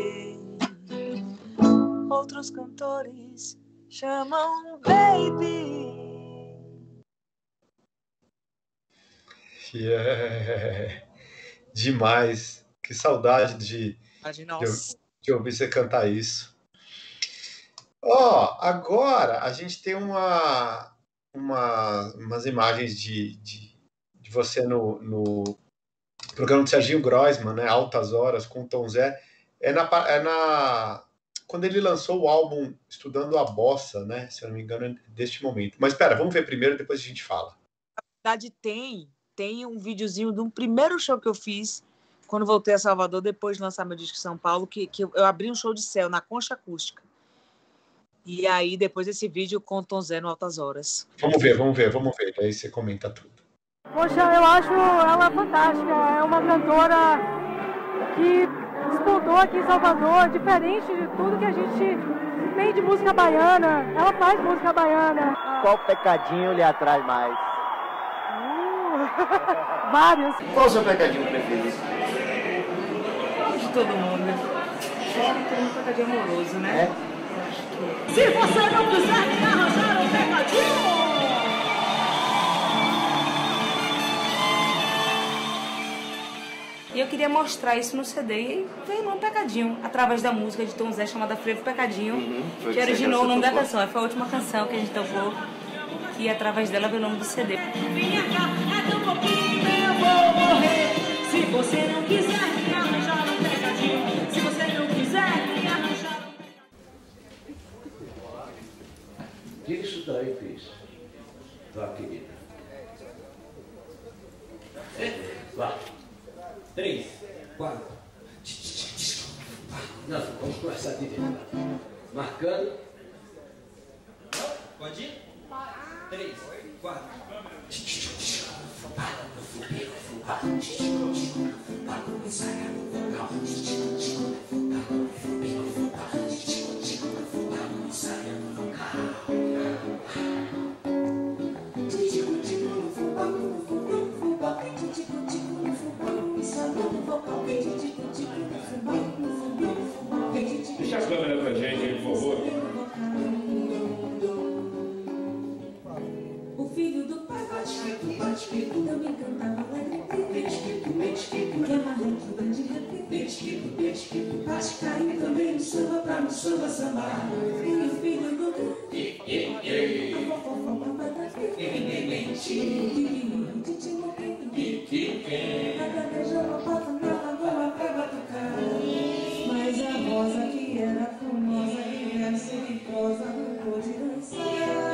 Outros cantores chamam baby. Yeah. Demais. Que saudade de ouvir você cantar isso. Agora a gente tem umas imagens de você no programa de Serginho Groisman, né? Altas Horas, com o Tom Zé. Quando ele lançou o álbum Estudando a Bossa, né? Se eu não me engano, é deste momento. Mas espera, vamos ver primeiro, depois a gente fala. Na verdade, tem um videozinho de um primeiro show que eu fiz quando voltei a Salvador, depois de lançar meu disco em São Paulo, que eu abri um show de céu na Concha Acústica. E aí, depois desse vídeo, com o Tom Zé no Altas Horas. Vamos ver. Aí você comenta tudo. Poxa, eu acho ela fantástica. É uma cantora que despontou aqui em Salvador, diferente de tudo que a gente tem de música baiana. Ela faz música baiana. Qual pecadinho lhe atrai mais? Vários. Qual o seu pecadinho preferido? De todo mundo. Tem um pecadinho amoroso, né? Se você não quiser me arranjar um pecadinho! E eu queria mostrar isso no CD e veio um pecadinho, através da música de Tom Zé chamada Frevo Pecadinho, que originou o nome da canção. Foi a última canção que a gente tocou, que através dela veio o nome do CD. Vinha cá, é tão pouquinho, eu vou morrer. Se você não quiser me arranjar um pecadinho, se você não quiser me arranjar um pecadinho. Tira isso daí, Cris. Vá, querida. Vá. 3, 4. Não, vamos começar direito. Marcando. Pode ir? 3, 4. Deixa a câmera pra gente, por favor. O filho do pai bate, também cantava alegre, que é marrento, grande rap, bate caindo também no samba, pra no samba sambar. E o filho do mas a rosa que era formosa e verso e prosa não pôde dançar,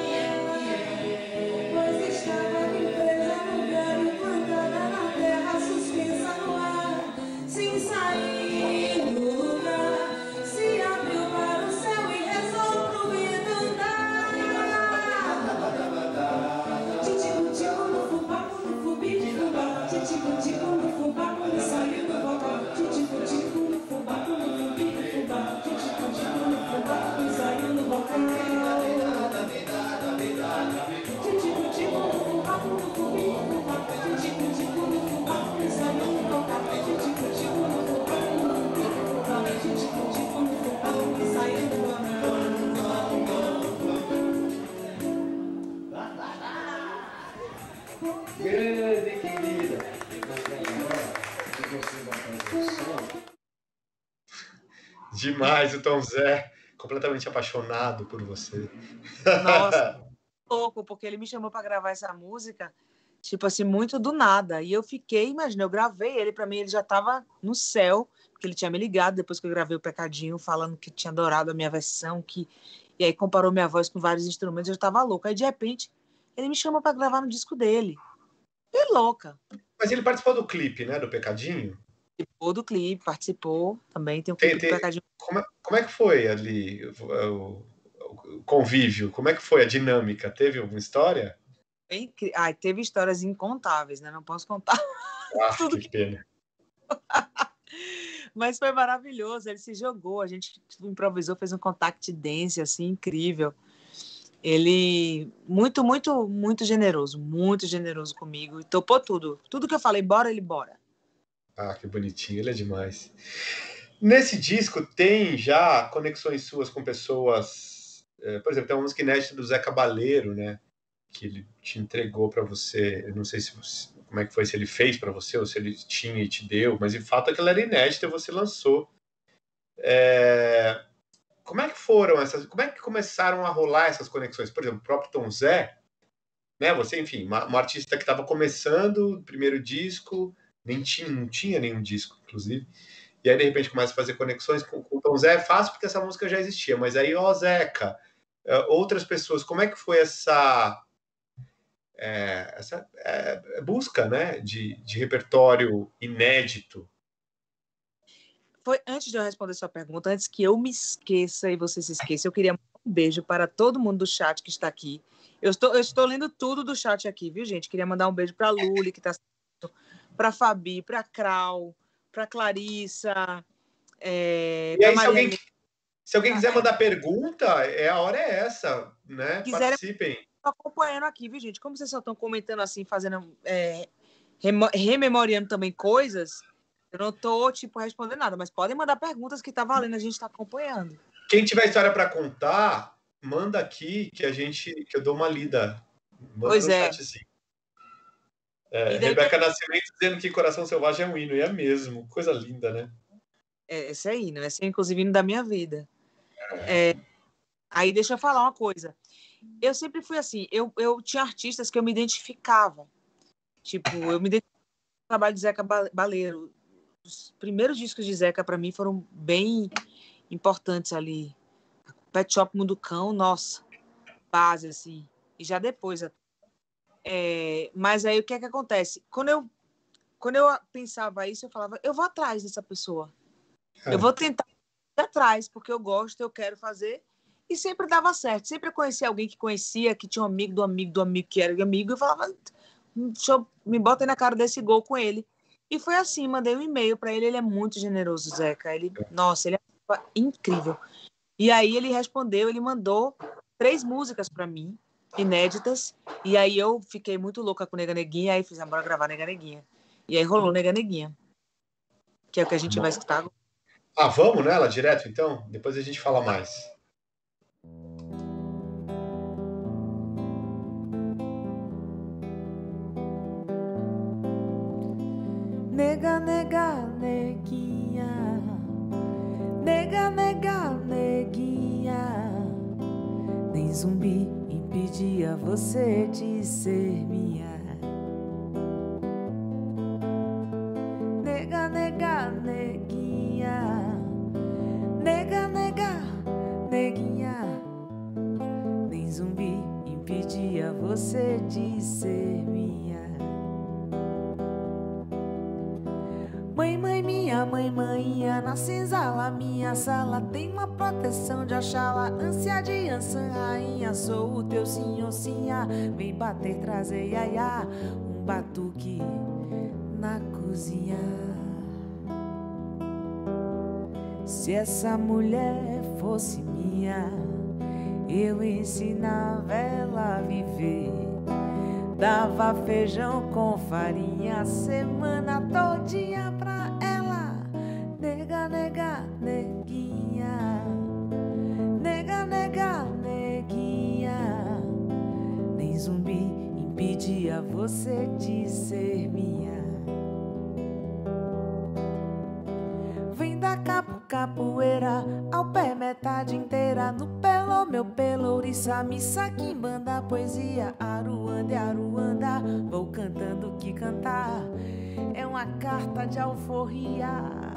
pois estava presa no galho, plantada na terra, suspensa no ar, sem sair do lugar, se abriu para o céu e rezou pro vento andar. Titico-tico no fubá, no fubi de fubá, titico-tico no fubá, quando saiu do vocal, titico-tico no fubá, no fubi de fubá, titico-tico no fubá, quando saiu do vocal. Titico-tico no fubá, no fubi de fubá, titico-tico no fubá, quando saiu do vocal, titico-tico no fubá, no fubi de fubá, titico-tico no fubá, quando saiu do vocal. Grande querida. Demais, o Tom Zé, completamente apaixonado por você. Nossa, louco, porque ele me chamou para gravar essa música, tipo assim, muito do nada. E eu fiquei, imagina, eu gravei ele, para mim ele já estava no céu, porque ele tinha me ligado depois que eu gravei o Pecadinho, falando que tinha adorado a minha versão, e aí comparou minha voz com vários instrumentos, eu estava louca. Aí, de repente, ele me chamou para gravar no disco dele. Que louca. Mas ele participou do clipe, né, do Pecadinho? Participou do clipe, participou também, tem um clipe do Pecadinho. Como é que foi ali o convívio? Como é que foi a dinâmica? Teve alguma história? Ai, teve histórias incontáveis, né? Não posso contar tudo que pena. Mas foi maravilhoso, ele se jogou, a gente improvisou, fez um contact dance, assim, incrível. Ele, muito generoso comigo, e topou tudo. Tudo que eu falei, bora, ele bora. Ah, que bonitinho, ele é demais. Nesse disco tem já conexões suas com pessoas, por exemplo, tem uma música inédita do Zé Cabaleiro, né? Que ele te entregou para você, eu não sei como é que foi, se ele fez para você ou se ele tinha e te deu, mas o fato é que ela era inédita e você lançou. Como é que foram como é que começaram a rolar essas conexões? Por exemplo, o próprio Tom Zé, né? Você, enfim, uma artista que estava começando o primeiro disco, não tinha nenhum disco, inclusive, e aí de repente começa a fazer conexões com o Tom Zé. É fácil porque essa música já existia, mas aí, Zeca, outras pessoas, como é que foi essa busca, né, de repertório inédito? Foi antes de eu responder sua pergunta, antes que eu me esqueça e você se esqueça, eu queria mandar um beijo para todo mundo do chat que está aqui. Eu estou lendo tudo do chat aqui, viu, gente? Queria mandar um beijo para a Luli, que está assistindo, para a Fabi, para a Krau, para a Clarissa. E aí, se alguém quiser mandar pergunta, a hora é essa, né? Participem. Estou acompanhando aqui, viu, gente? Como vocês só estão comentando assim, fazendo, rememorando também coisas, eu não estou, respondendo nada, mas podem mandar perguntas que tá valendo, a gente está acompanhando. Quem tiver história para contar, manda aqui que eu dou uma lida. Manda pois no chatzinho. Rebeca Nascimento dizendo que Coração Selvagem é um hino, e é mesmo. Coisa linda, né? Esse é hino, esse é inclusive hino da minha vida. Aí deixa eu falar uma coisa. Eu sempre fui assim, eu tinha artistas que eu me identificava. Eu me identificava com o trabalho de Zeca Baleiro. Os primeiros discos de Zeca, para mim, foram bem importantes ali. Pet Shop Mundo Cão, nossa, base, assim. E já depois. Mas aí o que é que acontece? Quando eu pensava isso, eu falava, eu vou atrás dessa pessoa. Eu vou tentar ir atrás, porque eu gosto, eu quero fazer. E sempre dava certo. Sempre eu conhecia alguém que conhecia, que tinha um amigo do amigo do amigo que era amigo. Eu falava, me bota aí na cara desse gol com ele. E foi assim, mandei um e-mail para ele. Ele é muito generoso, Zeca. Nossa, ele é incrível. E aí ele respondeu, ele mandou 3 músicas para mim, inéditas. E aí eu fiquei muito louca com Nega Neguinha. Aí fiz, bora gravar Nega Neguinha. E aí rolou Nega Neguinha, que é o que a gente vai escutar agora. Vamos nela direto, então? Depois a gente fala mais. Nega, nega, neguinha, nega, nega, neguinha, nem zumbi impedia você de ser minha. Nega, nega, neguinha, nega, nega, neguinha, nem zumbi impedia você de ser minha. Mãe, manhã, na senzala, minha sala tem uma proteção de Oxalá, ânsia de Ançã, rainha, sou o teu senhorzinha, vem bater, trazer, iaiá, um batuque na cozinha. Se essa mulher fosse minha, eu ensinava ela a viver, dava feijão com farinha a semana todinha pra ela. Nega, nega, neguinha, nega, nega, neguinha, nem zumbi impedia você de ser minha. Vem da capoeira ao pé metade inteira, no pelo meu pelo, ouriçá, missa, quimbanda, poesia, aruanda, aruanda, vou cantando que cantar é uma carta de alforria.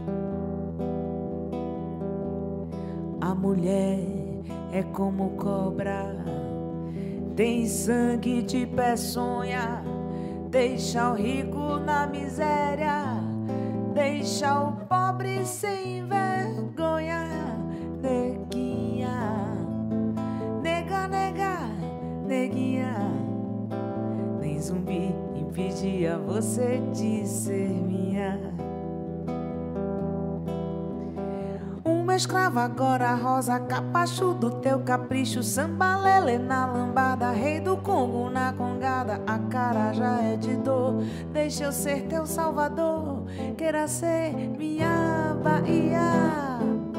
A mulher é como cobra, tem sangue de peçonha, deixa o rico na miséria, deixa o pobre sem vergonha. Neguinha, nega, nega, neguinha, dia você diz ser minha. Uma escrava agora rosa, capacho do teu capricho, samba lelê na lambada, rei do Congo na congada, a cara já é de dor, deixa eu ser teu salvador, queira ser minha Bahia.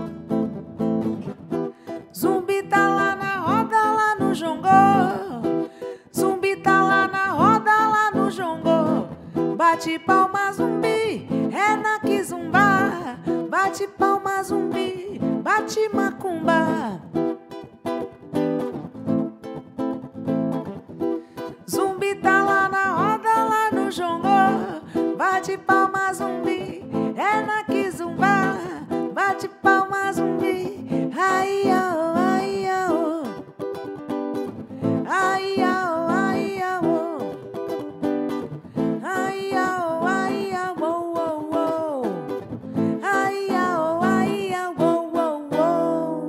Zumbi tá lá na roda, lá no jongô, zumbi tá lá na roda, lá no jongô, bate palma zumbi, é na kizumba, bate palma zumbi, bate macumba. Zumbi tá lá na roda, lá no jongô, bate palma zumbi, é na kizumba, bate palma zumbi. Ai, oh, ai, oh. Ai, oh, ai, oh. Ai, oh, ai, oh, oh, oh. Ai, oh, ai, oh, oh, oh.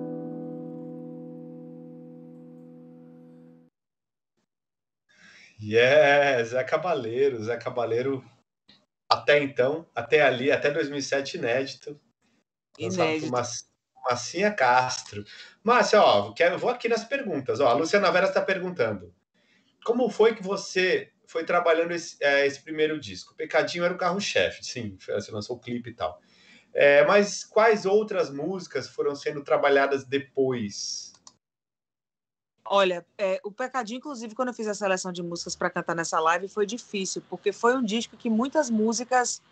Yes, Zé Cabaleiro. Zé Cabaleiro, até então, até ali, até 2007, inédito. Lançado por Massinha Castro. Márcia, ó, vou aqui nas perguntas. Ó, a Luciana Vera está perguntando: como foi que você foi trabalhando esse primeiro disco? Pecadinho era o carro-chefe, sim, você lançou o clipe e tal. Mas quais outras músicas foram sendo trabalhadas depois? Olha, o Pecadinho, inclusive, quando eu fiz a seleção de músicas para cantar nessa live, foi difícil, porque foi um disco que muitas músicas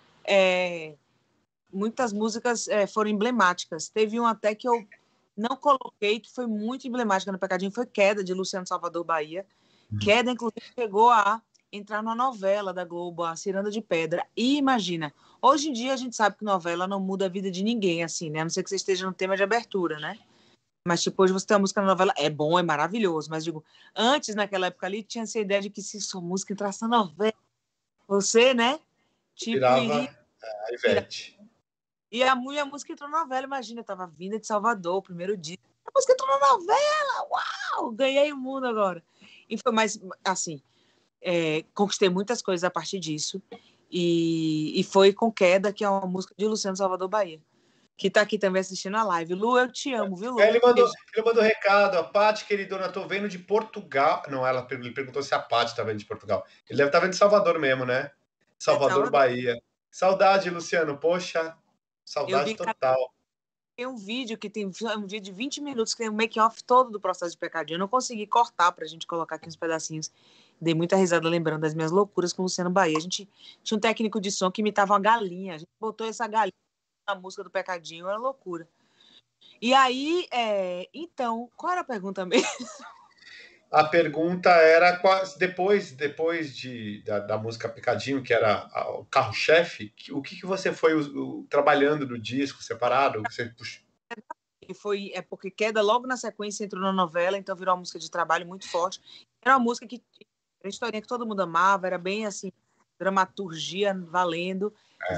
foram emblemáticas. Teve um até que eu não coloquei, que foi muito emblemática no Pecadinho, foi Queda, de Luciano Salvador Bahia. Queda, inclusive, chegou a entrar numa novela da Globo, a Ciranda de Pedra. E imagina, hoje em dia a gente sabe que novela não muda a vida de ninguém, assim, né? A não ser que você esteja no tema de abertura, né? Mas, tipo, hoje você tem uma música na novela, é bom, é maravilhoso, mas, digo, antes, naquela época ali, tinha essa ideia de que se sua música entrasse na novela, você, né? Tipo, Virava a Ivete. E a música entrou na novela, imagina, eu tava vinda de Salvador, o primeiro dia. A música entrou na novela, uau! Ganhei o mundo agora. E foi mais, assim, conquistei muitas coisas a partir disso. E foi com Queda, que é uma música de Luciano Salvador Bahia, que tá aqui também assistindo a live. Lu, eu te amo, viu, Lu? Ele mandou recado. A Paty, queridona, tô vendo de Portugal. Não, ele perguntou se a Paty tá vendo de Portugal. Ele deve estar vendo de Salvador mesmo, né? Salvador, Bahia. Saudade, Luciano. Poxa, saudade total. Tem um vídeo um vídeo de 20 minutos que tem um make-off todo do processo de Pecadinho. Eu não consegui cortar pra gente colocar aqui uns pedacinhos. Dei muita risada lembrando das minhas loucuras com o Luciano Bahia. A gente tinha um técnico de som que imitava uma galinha. A gente botou essa galinha na música do Pecadinho, era loucura. E aí, então, qual era a pergunta mesmo? A pergunta era depois da música Pecadinho, que era o carro-chefe, o que você foi trabalhando no disco separado? Você puxou? Porque Queda logo na sequência entrou na novela, então virou uma música de trabalho muito forte. Era uma música que era uma historinha que todo mundo amava, era bem assim, dramaturgia valendo.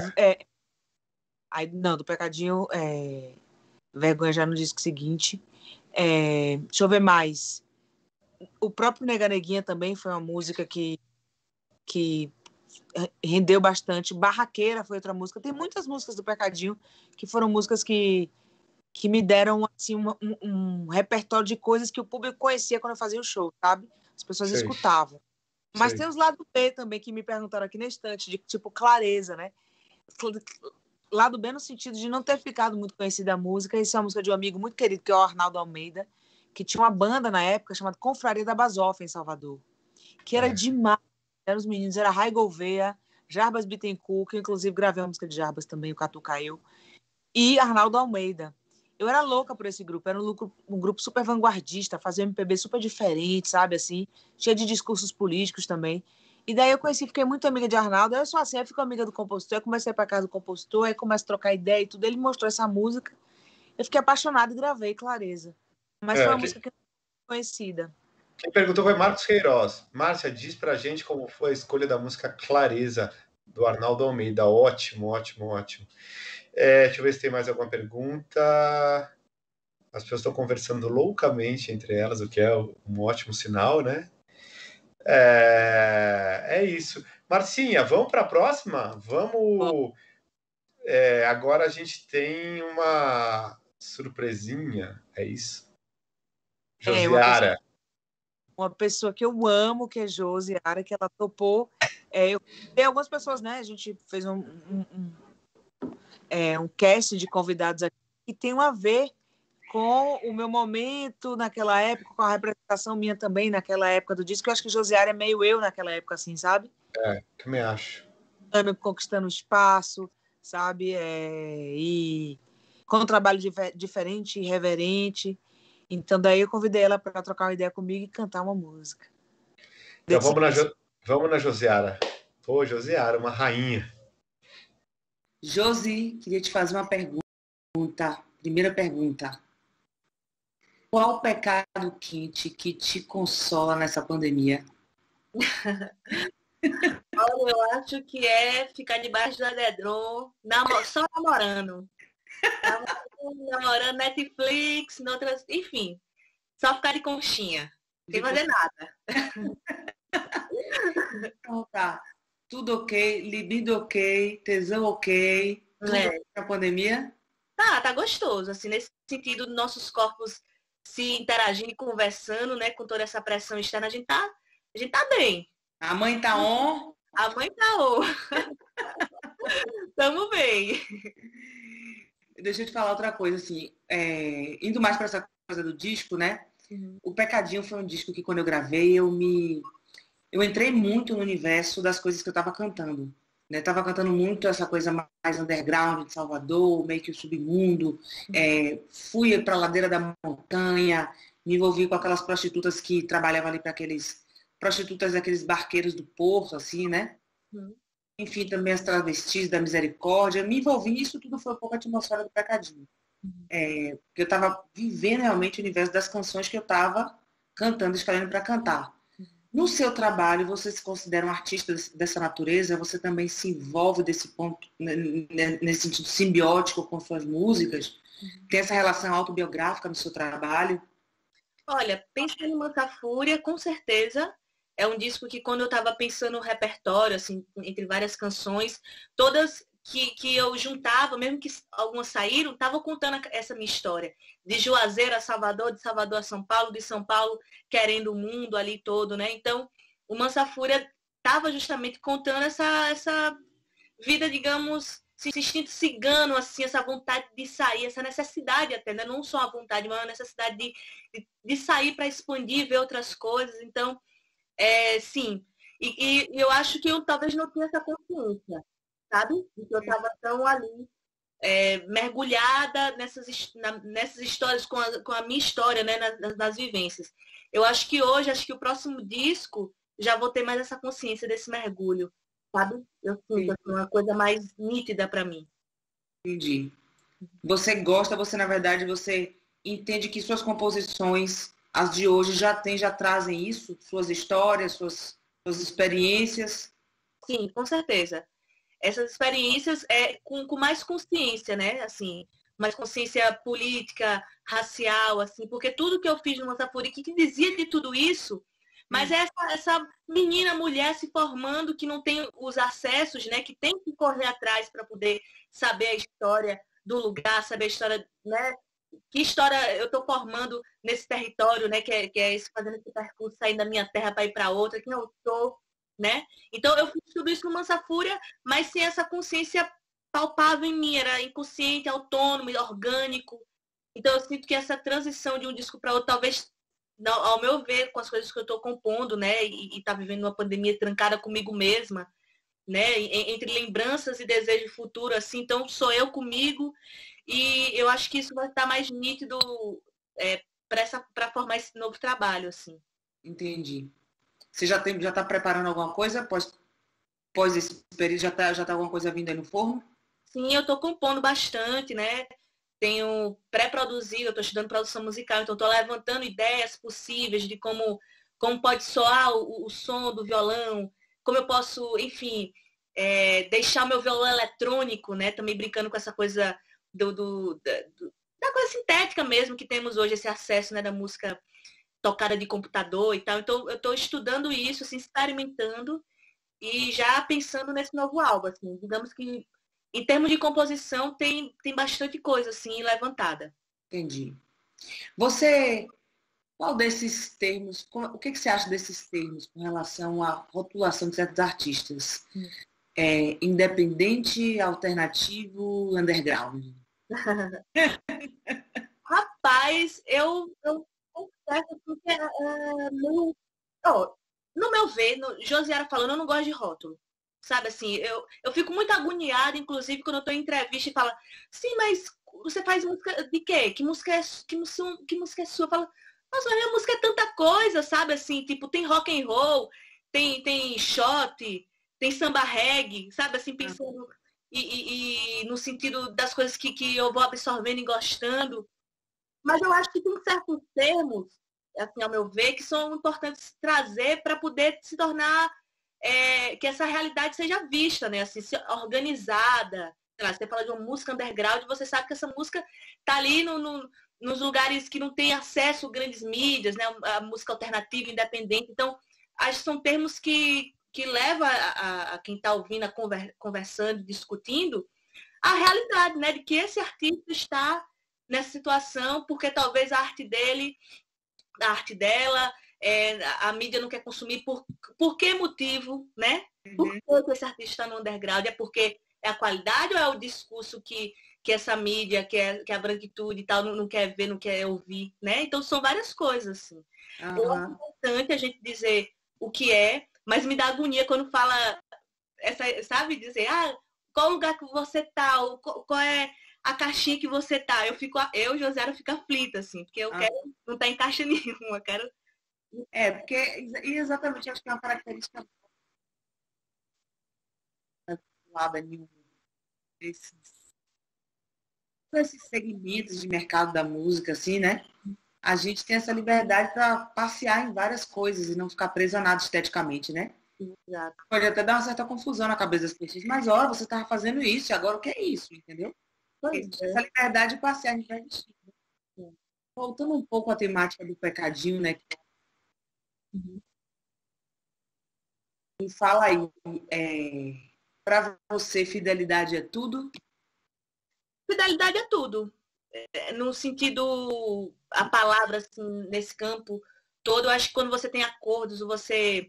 Aí, não, do Pecadinho, Vergonha já no disco seguinte. Deixa eu ver mais. O próprio Nega Neguinha também foi uma música que rendeu bastante. Barraqueira foi outra música. Tem muitas músicas do Pecadinho que foram músicas que me deram assim, um repertório de coisas que o público conhecia quando eu fazia o show, sabe? As pessoas escutavam. Mas tem os lados B também que me perguntaram aqui na estante, de tipo Clareza, né? Lado B no sentido de não ter ficado muito conhecida a música. Isso é uma música de um amigo muito querido, que é o Arnaldo Almeida, que tinha uma banda na época chamada Confraria da Basofa, em Salvador, que era demais. Eram os meninos, era Rai Gouveia, Jarbas Bittencourt, que eu inclusive gravei a música de Jarbas também, o Catu Caiu, e Arnaldo Almeida. Eu era louca por esse grupo, era um grupo super vanguardista, fazia MPB super diferente, sabe, assim, cheio de discursos políticos também. E daí eu fiquei muito amiga de Arnaldo, eu sou assim, eu fico amiga do compositor, eu comecei para casa do compositor, aí começo a trocar ideia e tudo, ele mostrou essa música, eu fiquei apaixonada e gravei Clareza. Mas foi uma música que não foi conhecida. Quem perguntou foi Marcos Queiroz. Márcia, diz pra gente como foi a escolha da música Clareza, do Arnaldo Almeida. Ótimo, ótimo, ótimo. Deixa eu ver se tem mais alguma pergunta. As pessoas estão conversando loucamente entre elas, o que é um ótimo sinal, né? É isso. Marcinha, vamos para a próxima? Vamos. Agora a gente tem uma surpresinha, é isso? Josiara. Uma pessoa que eu amo, que é Josiara, que ela topou. Tem algumas pessoas, né? A gente fez um cast de convidados aqui que tem a ver com o meu momento naquela época, com a representação minha também naquela época do disco. Eu acho que Josiara é meio eu naquela época, assim, sabe? Também acho. Conquistando espaço, sabe? E com um trabalho diferente, irreverente. Então, daí eu convidei ela para trocar uma ideia comigo e cantar uma música. Então, vamos na Josiara. Pô, Josiara, uma rainha. Josi, queria te fazer uma pergunta. Primeira pergunta. Qual o pecado quente que te consola nessa pandemia? Olha, eu acho que é ficar debaixo do edredom, só namorando. Namorando Netflix, enfim, só ficar de conchinha, sem fazer nada. Então tá, tudo ok, libido ok, tesão ok, tudo na pandemia? Tá gostoso, assim, nesse sentido, nossos corpos se interagindo e conversando, né, com toda essa pressão externa, a gente tá bem. A mãe tá on? A mãe tá on. Tamo bem. Deixa eu te falar outra coisa, assim, indo mais para essa coisa do disco, né? O Pecadinho foi um disco que quando eu gravei, eu entrei muito no universo das coisas que eu tava cantando. Né? Tava cantando muito essa coisa mais underground de Salvador, meio que o submundo. Fui pra ladeira da montanha, me envolvi com aquelas prostitutas que trabalhavam ali para aqueles prostitutas daqueles barqueiros do porto, assim, né? Enfim, também as travestis da Misericórdia. Me envolvi nisso tudo, foi um pouco a atmosfera do Pecadinho. Porque eu estava vivendo realmente o universo das canções que eu estava cantando, escolhendo para cantar. No seu trabalho, você se considera um artista dessa natureza? Você também se envolve desse ponto, nesse sentido simbiótico com suas músicas? Tem essa relação autobiográfica no seu trabalho? Olha, pensando em Mansa Fúria, com certeza é um disco que quando eu estava pensando no repertório, assim, entre várias canções, todas que eu juntava, mesmo que algumas saíram, estavam contando essa minha história. De Juazeiro a Salvador, de Salvador a São Paulo, de São Paulo querendo o mundo ali todo, né? Então, o Mansa Fúria estava justamente contando essa vida, digamos, esse instinto cigano, assim, essa vontade de sair, essa necessidade até, né? Não só a vontade, mas a necessidade de sair para expandir, ver outras coisas. Então, sim. E eu acho que eu talvez não tinha essa consciência, sabe? Porque eu estava tão ali, mergulhada nessas histórias, com a minha história, né? Nas vivências. Eu acho que hoje, o próximo disco, já vou ter mais essa consciência desse mergulho, sabe? Eu sinto uma coisa mais nítida para mim. Entendi. Você gosta, na verdade, você entende que suas composições, as de hoje, já trazem isso? Suas histórias, suas experiências? Sim, com certeza. Essas experiências com mais consciência, né? Assim, mais consciência política, racial, assim, porque tudo que eu fiz no Mansa Fúria, que dizia de tudo isso, mas é essa menina, mulher se formando, que não tem os acessos, né? Que tem que correr atrás para poder saber a história do lugar, saber a história, né? Que história eu estou formando nesse território, né? Que é fazendo esse percurso, saindo da minha terra para ir para outra, quem eu estou, né? Então eu fiz tudo isso no Mansa Fúria, mas sem essa consciência palpável em mim, era inconsciente, autônomo, orgânico. Então eu sinto que essa transição de um disco para outro, talvez, ao meu ver, com as coisas que eu estou compondo, né? E tá vivendo uma pandemia trancada comigo mesma, né? Entre lembranças e desejo futuro, assim, então sou eu comigo. E eu acho que isso vai estar mais nítido para formar esse novo trabalho, assim. Entendi. Você já está preparando alguma coisa pós esse período? Já tá alguma coisa vindo aí no forno? Sim, eu estou compondo bastante, né? Tenho pré-produzido, eu estou estudando produção musical, então estou levantando ideias possíveis de como pode soar o som do violão, como eu posso, enfim, deixar o meu violão eletrônico, né? Também brincando com essa coisa da coisa sintética mesmo que temos hoje, esse acesso, né, da música tocada de computador e tal. Então eu estou estudando isso, assim, experimentando e já pensando nesse novo álbum, assim, digamos que em termos de composição tem bastante coisa assim levantada. Entendi. Qual desses termos, o que você acha desses termos com relação à rotulação de certos artistas? Independente, alternativo, underground? Rapaz, eu confesso que no meu ver, Josiara falando, eu não gosto de rótulo. Sabe assim, eu fico muito agoniada, inclusive, quando eu estou em entrevista e fala, sim, mas você faz música de quê? Que música é sua? Eu falo, nossa, mas minha música é tanta coisa, sabe assim, tipo, tem rock and roll, tem shot, tem samba reggae, sabe assim, pensando e no sentido das coisas que eu vou absorvendo e gostando. Mas eu acho que tem certos termos, assim, ao meu ver, que são importantes trazer para poder se tornar que essa realidade seja vista, né? Assim, organizada. Sei lá, você fala de uma música underground, você sabe que essa música tá ali nos lugares que não tem acesso a grandes mídias, né? A música alternativa, independente. Então, acho que são termos que levam a quem está ouvindo, conversando, discutindo, a realidade, né? De que esse artista está nessa situação, porque talvez a arte dele, a arte dela, a mídia não quer consumir por que motivo, né? Por que esse artista está no underground? É porque é a qualidade ou é o discurso que essa mídia, que a branquitude e tal, não quer ver, não quer ouvir, né? Então são várias coisas, assim. Eu acho importante a gente dizer o que é, mas me dá agonia quando fala, sabe, dizer, qual lugar que você tá, qual é a caixinha que você tá. Josiara, fico aflita, assim, porque eu quero não estar em caixa nenhuma, eu quero... porque exatamente, acho que é uma característica esses segmentos de mercado da música, assim, né? A gente tem essa liberdade para passear em várias coisas e não ficar preso a nada esteticamente, né? Exato. Pode até dar uma certa confusão na cabeça das pessoas, mas olha, você estava fazendo isso, agora o que é isso, entendeu? Essa liberdade de passear, a gente vai vestir. Voltando um pouco à temática do pecadinho, né? E fala aí, para você, fidelidade é tudo? Fidelidade é tudo. No sentido, a palavra, assim, nesse campo todo, eu acho que quando você tem acordos, você,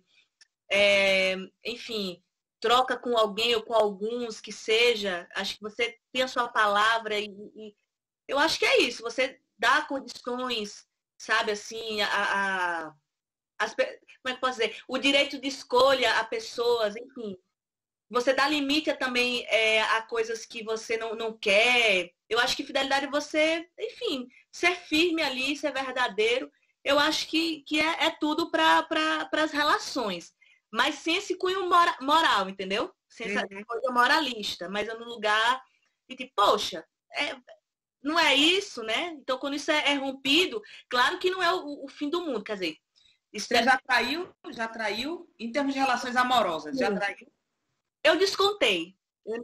enfim, troca com alguém ou com alguns que seja, acho que você tem a sua palavra e eu acho que é isso, você dá condições, sabe, assim, como é que eu posso dizer? O direito de escolha a pessoas, enfim. Você dá limite também a coisas que você não quer. Eu acho que fidelidade é você, enfim, ser firme ali, ser verdadeiro. Eu acho que é tudo para as relações. Mas sem esse cunho moral, entendeu? Sem essa coisa moralista. Mas é no lugar de tipo, poxa, não é isso, né? Então, quando isso é rompido, claro que não é o fim do mundo. Quer dizer, você já traiu em termos de relações amorosas? Já traiu? Eu descontei.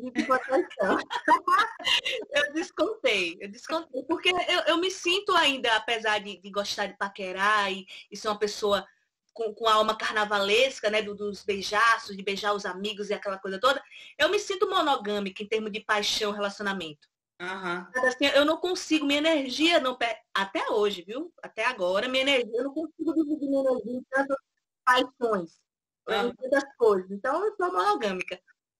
Eu descontei. Porque eu me sinto ainda, apesar de gostar de paquerar e ser uma pessoa com a alma carnavalesca, né, dos beijaços, de beijar os amigos e aquela coisa toda, eu me sinto monogâmica em termos de paixão, relacionamento. Mas, assim, eu não consigo, minha energia, até hoje, viu? Até agora, minha energia, eu não consigo dividir minha energia em tantas paixões. Das coisas. Então, eu sou monogâmica.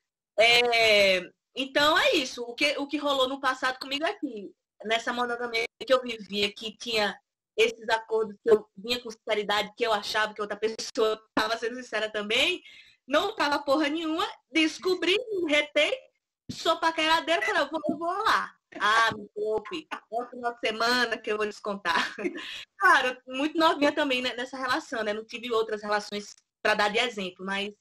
Então, é isso. O que rolou no passado comigo é que, nessa monogamia que eu vivia, que tinha esses acordos que eu vinha com sinceridade, que eu achava que outra pessoa estava sendo sincera também, não tava porra nenhuma, descobri, retei, sou paqueradeira, falei, eu vou lá. Me poupe. É o final de semana que eu vou descontar. Claro, muito novinha também, né, nessa relação, né? Não tive outras relações para dar de exemplo, mas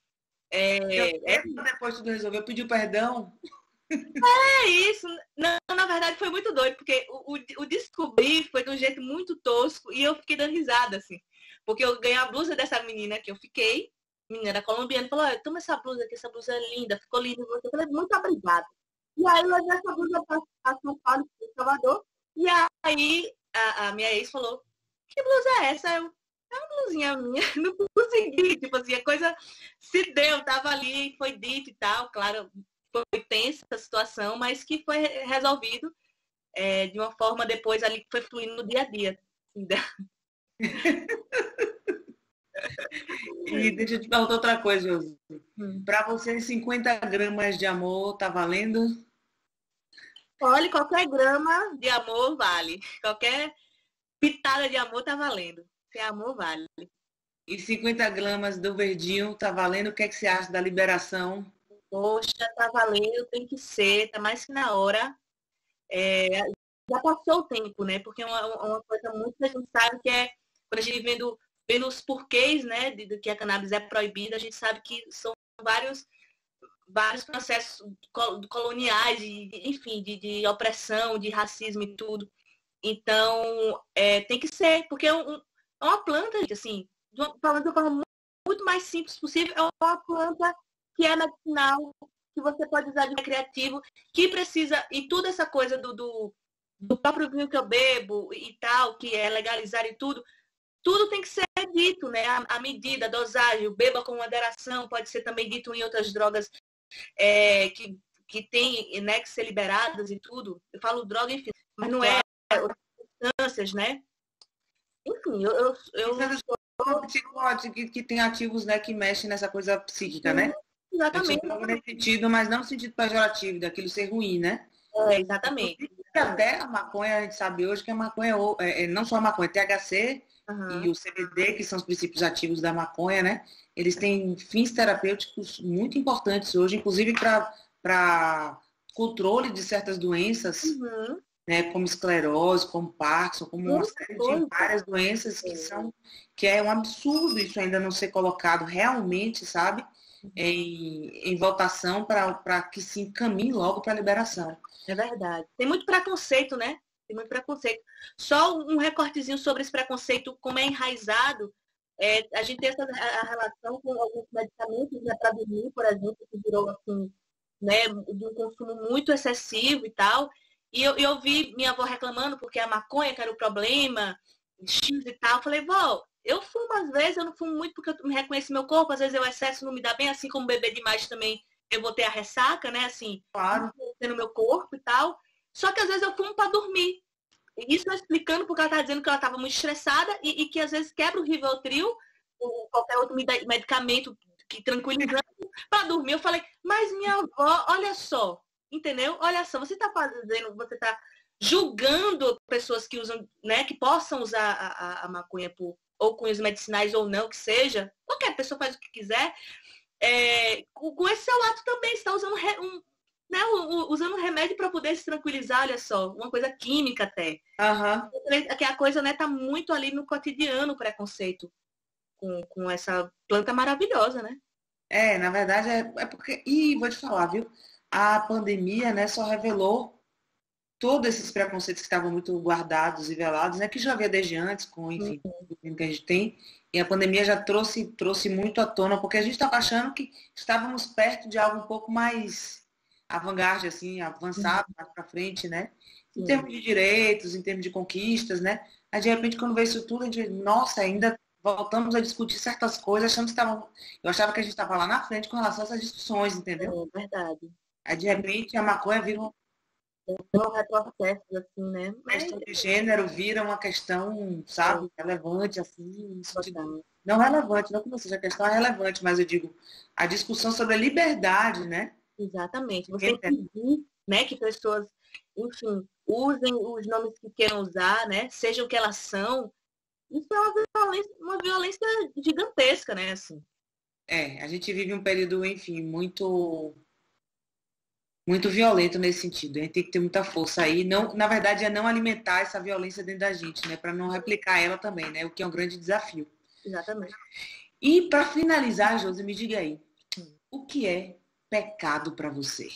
depois tudo resolveu, pediu perdão. É isso. Não, na verdade foi muito doido, porque o descobrir foi de um jeito muito tosco e eu fiquei dando risada, assim. Porque eu ganhei a blusa dessa menina que eu fiquei, menina colombiana, falou, toma essa blusa aqui, essa blusa é linda, ficou linda. Eu falei, muito obrigada. E aí eu levei essa blusa para São Paulo, em Salvador, e aí a minha ex falou, que blusa é essa? Luzinha minha, não consegui, tipo assim, a coisa se deu, tava ali, foi dito e tal, claro, foi tensa a situação, mas que foi resolvido de uma forma depois ali que foi fluindo no dia a dia. E deixa eu te perguntar outra coisa, Josi. Para você, 50 gramas de amor tá valendo? Olha, qualquer grama de amor vale. Qualquer pitada de amor tá valendo. Se é amor, vale. E 50 gramas do verdinho tá valendo? O que é que você acha da liberação? Poxa, tá valendo, tem que ser, tá mais que na hora. Já passou o tempo, né? Porque é uma coisa muito que a gente sabe que é, quando a gente vendo os porquês, né, de que a cannabis é proibida, a gente sabe que são vários processos coloniais, enfim, de opressão, de racismo e tudo. Então, tem que ser, porque é uma planta, gente, assim, falando de uma forma muito mais simples possível, é uma planta que é medicinal, que você pode usar de recreativo, que precisa, e toda essa coisa do próprio vinho que eu bebo e tal, que é legalizar e tudo tem que ser dito, né? A medida, a dosagem, o beba com moderação, pode ser também dito em outras drogas que tem, né, que ser liberadas e tudo. Eu falo droga, enfim, mas não é substâncias, né? Enfim, que tem ativos, né, que mexem nessa coisa psíquica, né? Exatamente. Nesse sentido, mas não no sentido pejorativo, daquilo ser ruim, né? Exatamente. Até a maconha, a gente sabe hoje que a maconha, não só a maconha, THC e o CBD, que são os princípios ativos da maconha, né? Eles têm fins terapêuticos muito importantes hoje, inclusive para controle de certas doenças, né? Como esclerose, como Parkinson, como uma série de várias doenças que é um absurdo isso ainda não ser colocado realmente, sabe? Em votação para que se encaminhe logo para a liberação. É verdade. Tem muito preconceito, né? Tem muito preconceito. Só um recortezinho sobre esse preconceito, como é enraizado, a gente tem a relação com alguns medicamentos, né, para dormir, por exemplo, que virou assim, né, de um consumo muito excessivo e tal. E eu vi minha avó reclamando porque a maconha que era o problema, X e tal. Eu falei, vó, eu fumo às vezes, eu não fumo muito porque eu me reconheço meu corpo, às vezes o excesso não me dá bem, assim como beber demais também eu vou ter a ressaca, né, assim, claro, no meu corpo e tal. Só que às vezes eu fumo para dormir. Isso explicando porque ela estava dizendo que ela estava muito estressada e que às vezes quebra o Rivotril ou qualquer outro medicamento que tranquilizando para dormir. Eu falei, mas minha avó, olha só, entendeu? Olha só, você está julgando pessoas que usam, né, que possam usar a maconha ou cunhos medicinais ou não, que seja. Qualquer pessoa faz o que quiser. Com esse seu ato também, você está usando usando remédio para poder se tranquilizar, olha só, uma coisa química até. Que a coisa, né, tá muito ali no cotidiano, o preconceito com essa planta maravilhosa, né? Na verdade é porque, e vou te falar, viu, a pandemia, né, só revelou todos esses preconceitos que estavam muito guardados e velados, né, que já havia desde antes, com, enfim, o que a gente tem, e a pandemia já trouxe muito à tona, porque a gente estava achando que estávamos perto de algo um pouco mais avant-garde, assim, avançado, mais para frente, né? Em termos de direitos, em termos de conquistas, né? Aí, de repente, quando veio isso tudo, a gente, nossa, ainda voltamos a discutir certas coisas, eu achava que a gente estava lá na frente com relação a essas discussões, entendeu? É verdade. Aí, de repente, a maconha vira um retrocesso, assim, né? questão de gênero, vira uma questão, sabe, relevante, assim, não relevante, não que não seja a questão, é relevante, mas eu digo, a discussão sobre a liberdade, né? Exatamente. Você impedir, né, que pessoas, enfim, usem os nomes que queiram usar, né? Sejam o que elas são. Isso é uma violência gigantesca, né? Assim. A gente vive um período, enfim, muito violento nesse sentido. A gente tem que ter muita força aí. Não, na verdade, é não alimentar essa violência dentro da gente, né? Para não replicar ela também, né? O que é um grande desafio. Exatamente. E para finalizar, Josi, me diga aí, o que é pecado para você?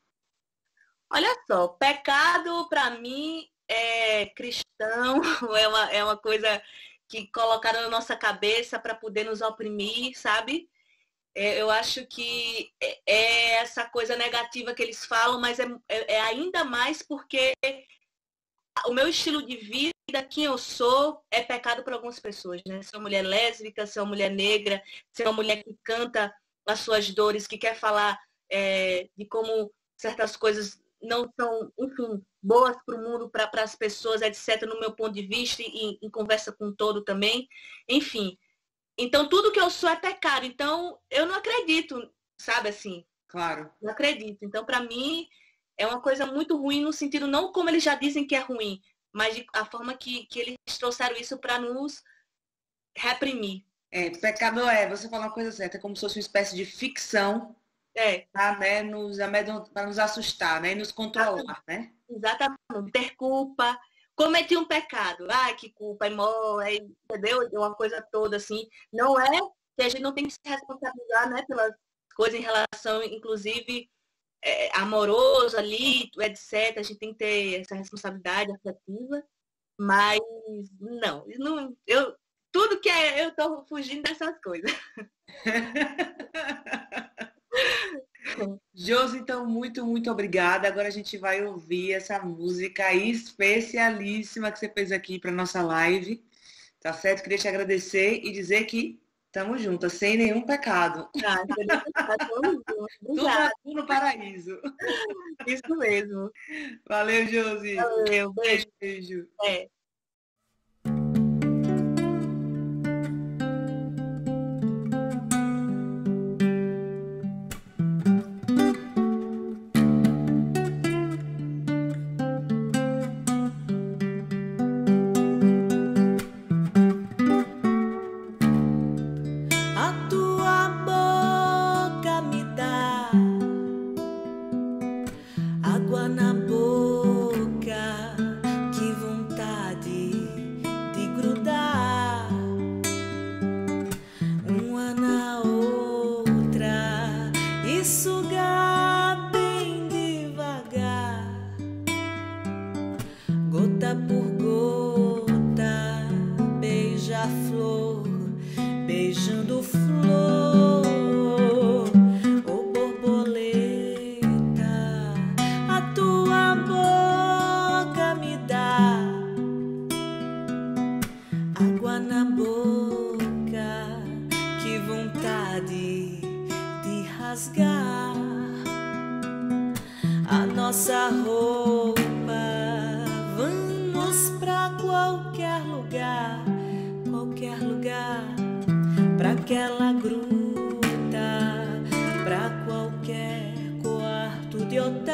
Olha só, pecado para mim é cristão, é uma coisa que colocaram na nossa cabeça para poder nos oprimir, sabe? Eu acho que é essa coisa negativa que eles falam, mas é ainda mais porque o meu estilo de vida quem eu sou é pecado para algumas pessoas, né? Ser uma mulher lésbica, ser uma mulher negra, ser uma mulher que canta as suas dores, que quer falar de como certas coisas não são, enfim, boas para o mundo, para as pessoas, etc., no meu ponto de vista, e em conversa com todo também. Enfim, então tudo que eu sou é pecado. Então, eu não acredito, sabe assim? Claro. Não acredito. Então, para mim, é uma coisa muito ruim no sentido, não como eles já dizem que é ruim, mas a forma que eles trouxeram isso para nos reprimir. Pecado você fala uma coisa certa, é como se fosse uma espécie de ficção, tá, né, para nos assustar, né, e nos controlar, né? Exatamente. Ter culpa, cometi um pecado, que culpa, entendeu? Uma coisa toda assim. Não é que a gente não tem que se responsabilizar, né, pelas coisas em relação, inclusive, amoroso ali, etc. A gente tem que ter essa responsabilidade afetiva, mas não tudo que eu tô fugindo dessas coisas. Josi, então, muito, muito obrigada. Agora a gente vai ouvir essa música especialíssima que você fez aqui para nossa live. Tá certo? Queria te agradecer e dizer que estamos juntas, sem nenhum pecado. Tudo aqui no paraíso. Isso mesmo. Valeu, Josi. Valeu, beijo. nossa roupa, vamos pra qualquer lugar, pra aquela gruta, pra qualquer quarto de hotel,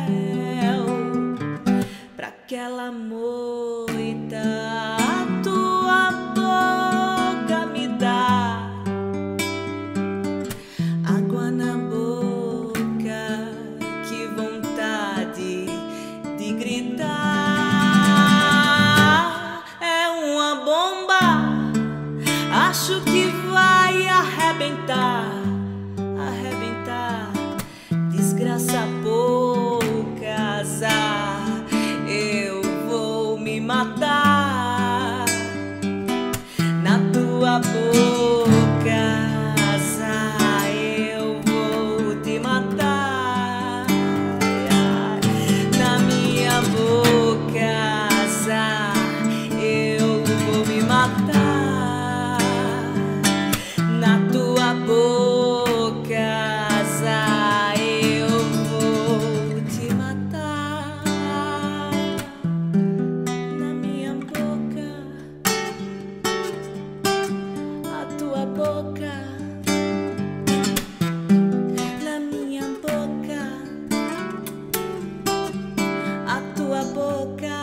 pra aquela moita, a tua boca me dá água na boca, que vontade de gritar. É uma bomba, acho que vai arrebentar, desgraça pouca, azar, eu vou me matar na tua boca, azar, eu vou te matar na minha boca, azar, eu vou me matar na tua boca, azar, eu vou te matar na minha boca, a tua boca, na minha boca, a tua boca.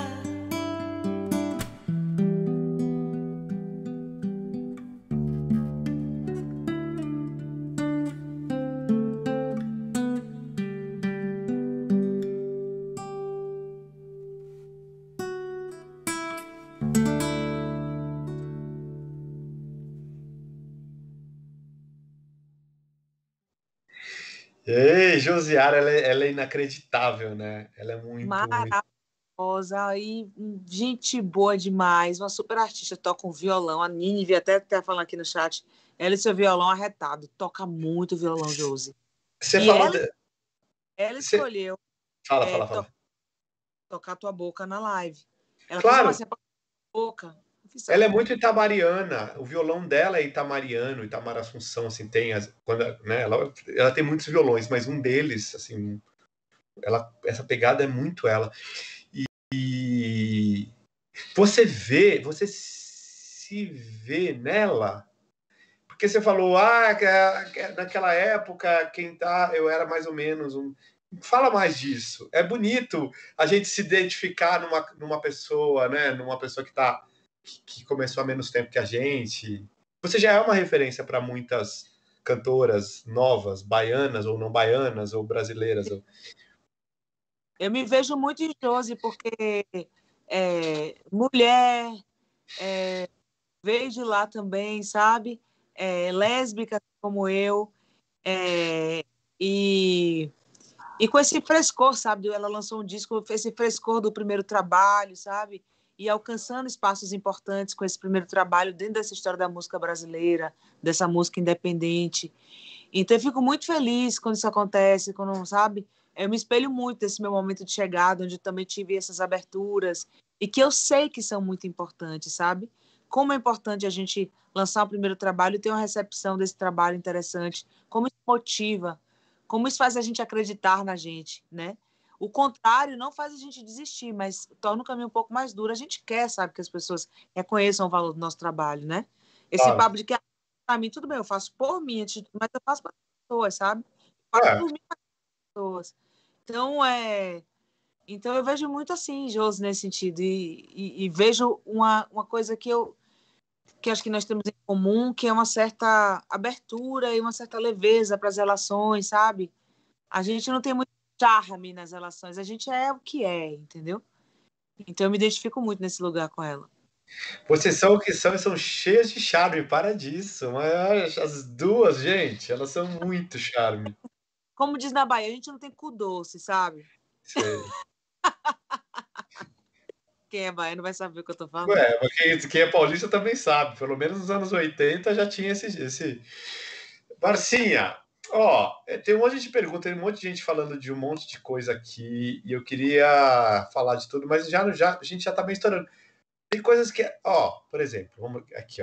Ei, Josiara, ela é inacreditável, né? Ela é muito... Maravilhosa e gente boa demais, uma super artista, toca um violão, a Nínive até tá falando aqui no chat, ela e seu violão arretado, toca muito violão, Josi. Você E fala... ela escolheu Fala. tocar tua boca na live. Ela Claro. falou assim, boca. Ela é muito itamariana, o violão dela é itamariano, Itamar Assunção, assim, tem né, ela tem muitos violões, mas um deles, assim, essa pegada é muito ela. E você se vê nela, porque você falou, naquela época, eu era mais ou menos um... Fala mais disso. É bonito a gente se identificar numa pessoa, né? Numa pessoa que começou há menos tempo que a gente. Você já é uma referência para muitas cantoras novas, baianas ou não baianas, ou brasileiras. Eu me vejo muito em Josi, porque mulher, veio de lá também, sabe? Lésbica como eu, e com esse frescor, sabe? Ela lançou um disco, esse frescor do primeiro trabalho, sabe? E alcançando espaços importantes com esse primeiro trabalho dentro dessa história da música brasileira, dessa música independente. Então eu fico muito feliz quando isso acontece, quando, sabe? Eu me espelho muito desse meu momento de chegada, onde eu também tive essas aberturas e que eu sei que são muito importantes, sabe? Como é importante a gente lançar o primeiro trabalho e ter uma recepção desse trabalho interessante, como isso motiva, como isso faz a gente acreditar na gente, né? O contrário não faz a gente desistir, mas torna o caminho um pouco mais duro. A gente quer, sabe, que as pessoas reconheçam o valor do nosso trabalho, né? Esse papo de que, para mim, tudo bem, eu faço por mim, mas eu faço para as pessoas, sabe? Eu faço por mim para as pessoas. Então, eu vejo muito assim, Josi, nesse sentido. E vejo uma coisa que acho que nós temos em comum, que é uma certa abertura e uma certa leveza para as relações, sabe? A gente não tem muito charme nas relações, a gente é o que é, entendeu? Então eu me identifico muito nesse lugar com ela. Vocês são o que são e são cheias de charme, para disso. Mas as duas, gente, elas são muito charme. Como diz na Bahia, a gente não tem cu doce, sabe? Sei. Quem é baiano vai saber o que eu tô falando. Mas quem é paulista também sabe. Pelo menos nos anos 80 já tinha esse... Marcinha, tem um monte de perguntas, tem um monte de gente falando de um monte de coisa aqui, e eu queria falar de tudo, mas a gente já tá bem estourando. Tem coisas que... por exemplo, vamos aqui,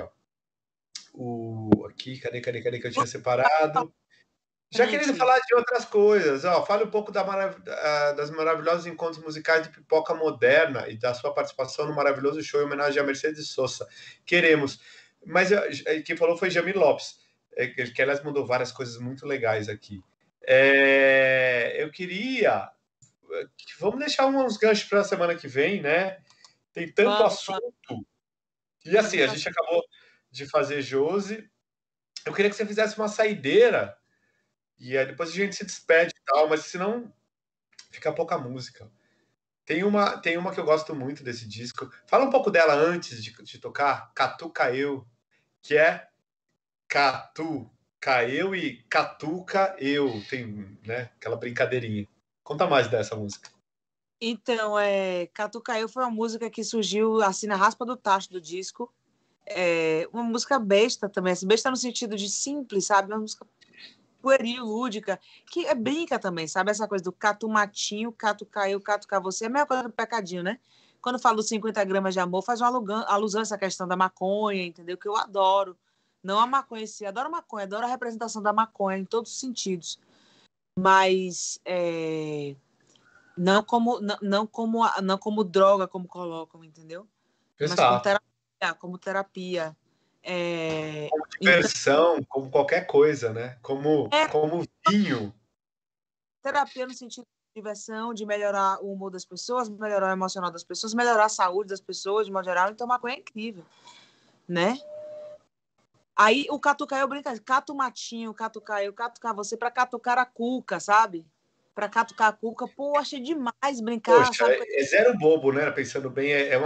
Aqui, cadê que eu tinha separado? Já querendo falar de outras coisas, fale um pouco das maravilhosos encontros musicais de Pipoca Moderna e da sua participação no maravilhoso show em homenagem a Mercedes Sosa. Queremos. Mas quem falou foi Jamil Lopes, que aliás mandou várias coisas muito legais aqui. Eu queria... Vamos deixar uns ganchos para a semana que vem, né? Tem tanto assunto. E assim, a gente acabou de fazer Josi. Eu queria que você fizesse uma saideira e aí depois a gente se despede e tal, mas senão fica pouca música. Tem uma que eu gosto muito desse disco. Fala um pouco dela antes de tocar, Catuca Eu, que é Catuca Eu e Catuca Eu. Tem, né, aquela brincadeirinha. Conta mais dessa música. Então, Catuca Eu foi uma música que surgiu assim na raspa do tacho do disco. Uma música besta também, assim, besta no sentido de simples, sabe? Uma música pueril, lúdica, que brinca também, sabe? Essa coisa do catu matinho, catuca eu, catuca você, é a mesma coisa do pecadinho, né? Quando falo 50 gramas de amor, faz uma alusão a essa questão da maconha, entendeu? Que eu adoro. Não a maconha em si, adoro a maconha, adoro a representação da maconha em todos os sentidos. Mas não como droga, como colocam, entendeu? Exato. Mas como terapia. Como diversão, como qualquer coisa, né? Como vinho. Terapia no sentido de diversão, de melhorar o humor das pessoas, melhorar o emocional das pessoas, melhorar a saúde das pessoas, de modo geral. Então, maconha é incrível, né? Aí o catucaio brinca, catu matinho, catucaio, catucar você para catucar a cuca, sabe? Para catucar a cuca, pô, achei demais brincar. Poxa, sabe? é zero bobo, né? Pensando bem, é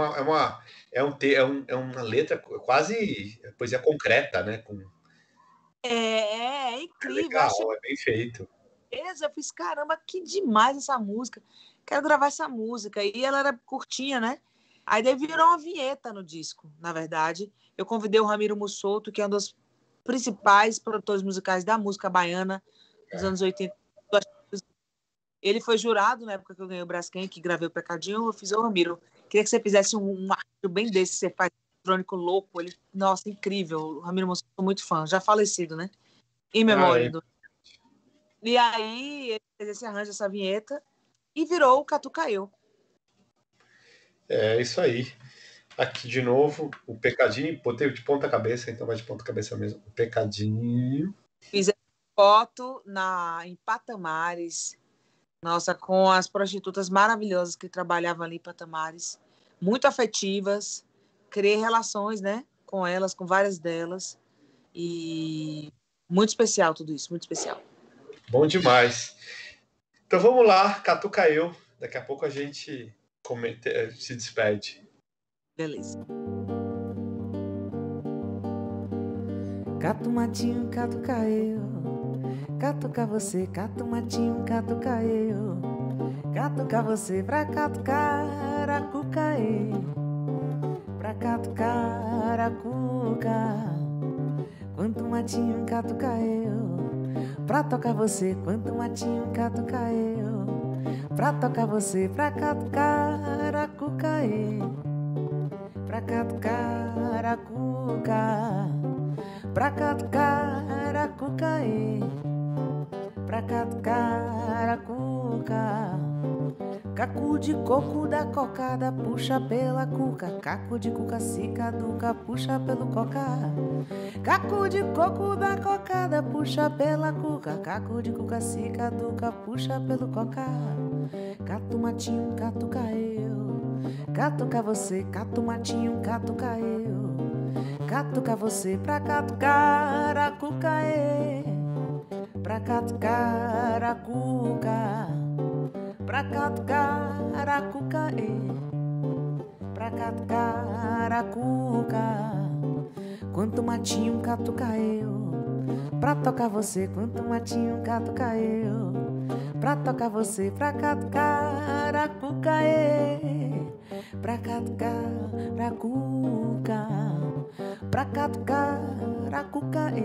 uma letra quase poesia concreta, né? É incrível. Legal, é bem feito. Eu fiz, caramba, que demais essa música. Quero gravar essa música. E ela era curtinha, né? Aí daí virou uma vinheta no disco, na verdade. Eu convidei o Ramiro Mussolto, que é um dos principais produtores musicais da música baiana dos anos 80. Ele foi jurado na época que eu ganhei o Braskem, que gravei o Pecadinho. Eu fiz, ô Ramiro, queria que você fizesse um arranjo bem desse, que você faz eletrônico louco. Ele, nossa, incrível. O Ramiro Monsanto, sou muito fã, já falecido, né? Em memória do... E aí, ele fez esse arranjo, essa vinheta, e virou o Catucaiu. É isso aí. Aqui de novo, o Pecadinho, botei de ponta cabeça, então vai de ponta cabeça mesmo. O Pecadinho. Fiz foto em Patamares, nossa, com as prostitutas maravilhosas que trabalhavam ali em Patamares, muito afetivas, criei relações, né, com elas, com várias delas, e muito especial tudo isso, muito especial. Bom demais. Então vamos lá, Catucaiu. Daqui a pouco a gente se despede. Beleza. Cato matinho, catucaiu. Catuca você, cato matinho, catucaiu. Catuca você pra catucar a cucaê. Pra catucar a cuca. Quanto matinho, catucaiu. Pra tocar você, quanto matinho, catucaiu. Pra tocar você, pra catucar a cucaê. Pra catucar a cuca. Pra catucar a cucaê. Pra catucar a cuca. Caco de coco da cocada, puxa pela cuca. Caco de cuca se caduca, puxa pelo coca. Caco de coco da cocada, puxa pela cuca. Caco de cuca se caduca, puxa pelo coca. Cato matinho, catucaiu. Catuca você, cato matinho, catucaiu. Catuca você pra catucar a cucaê. Pra catucar a cuca. Pra catucar a cucaê. Pra catucar a cuca. Quanto matinho, catucaiu. Pra tocar você, quanto matinho, catucaiu. Pra tocar você, pra catucar a cucaê. Pra catucar a cuca. Pra catucar a cucaê.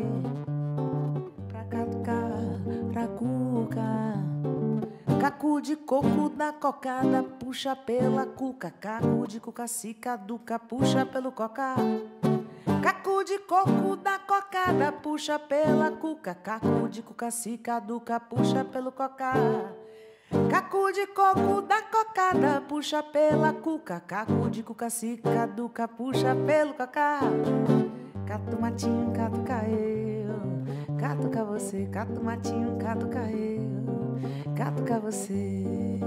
Pra catucar a cuca. Caco de coco da cocada, puxa pela cuca. Caco de cuca se caduca, puxa pelo coca. Caco de coco da cocada, puxa pela cuca. Caco de cuca se caduca, puxa pelo coca. Caco de coco da cocada, puxa pela cuca. Caco de cuca se caduca, puxa pelo coca. Cato matinho, catucaiu. Catuca você, cato matinho, catucaiu. Catuca você.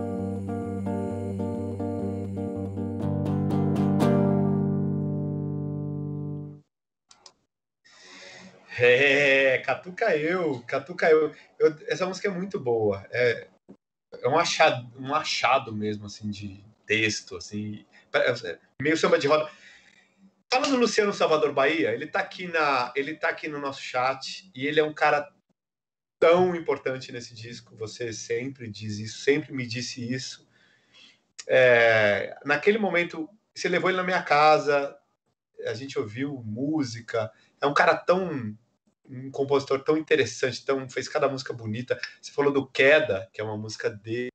Catucaiu. Essa música é muito boa. É um achado mesmo, assim, de texto, assim, meio samba de roda. Fala do Luciano Salvador Bahia, ele tá aqui no nosso chat, e ele é um cara tão importante nesse disco, você sempre diz isso, sempre me disse isso. Naquele momento, você levou ele na minha casa, a gente ouviu música, é um cara um compositor tão interessante, fez cada música bonita. Você falou do Queda, que é uma música dele.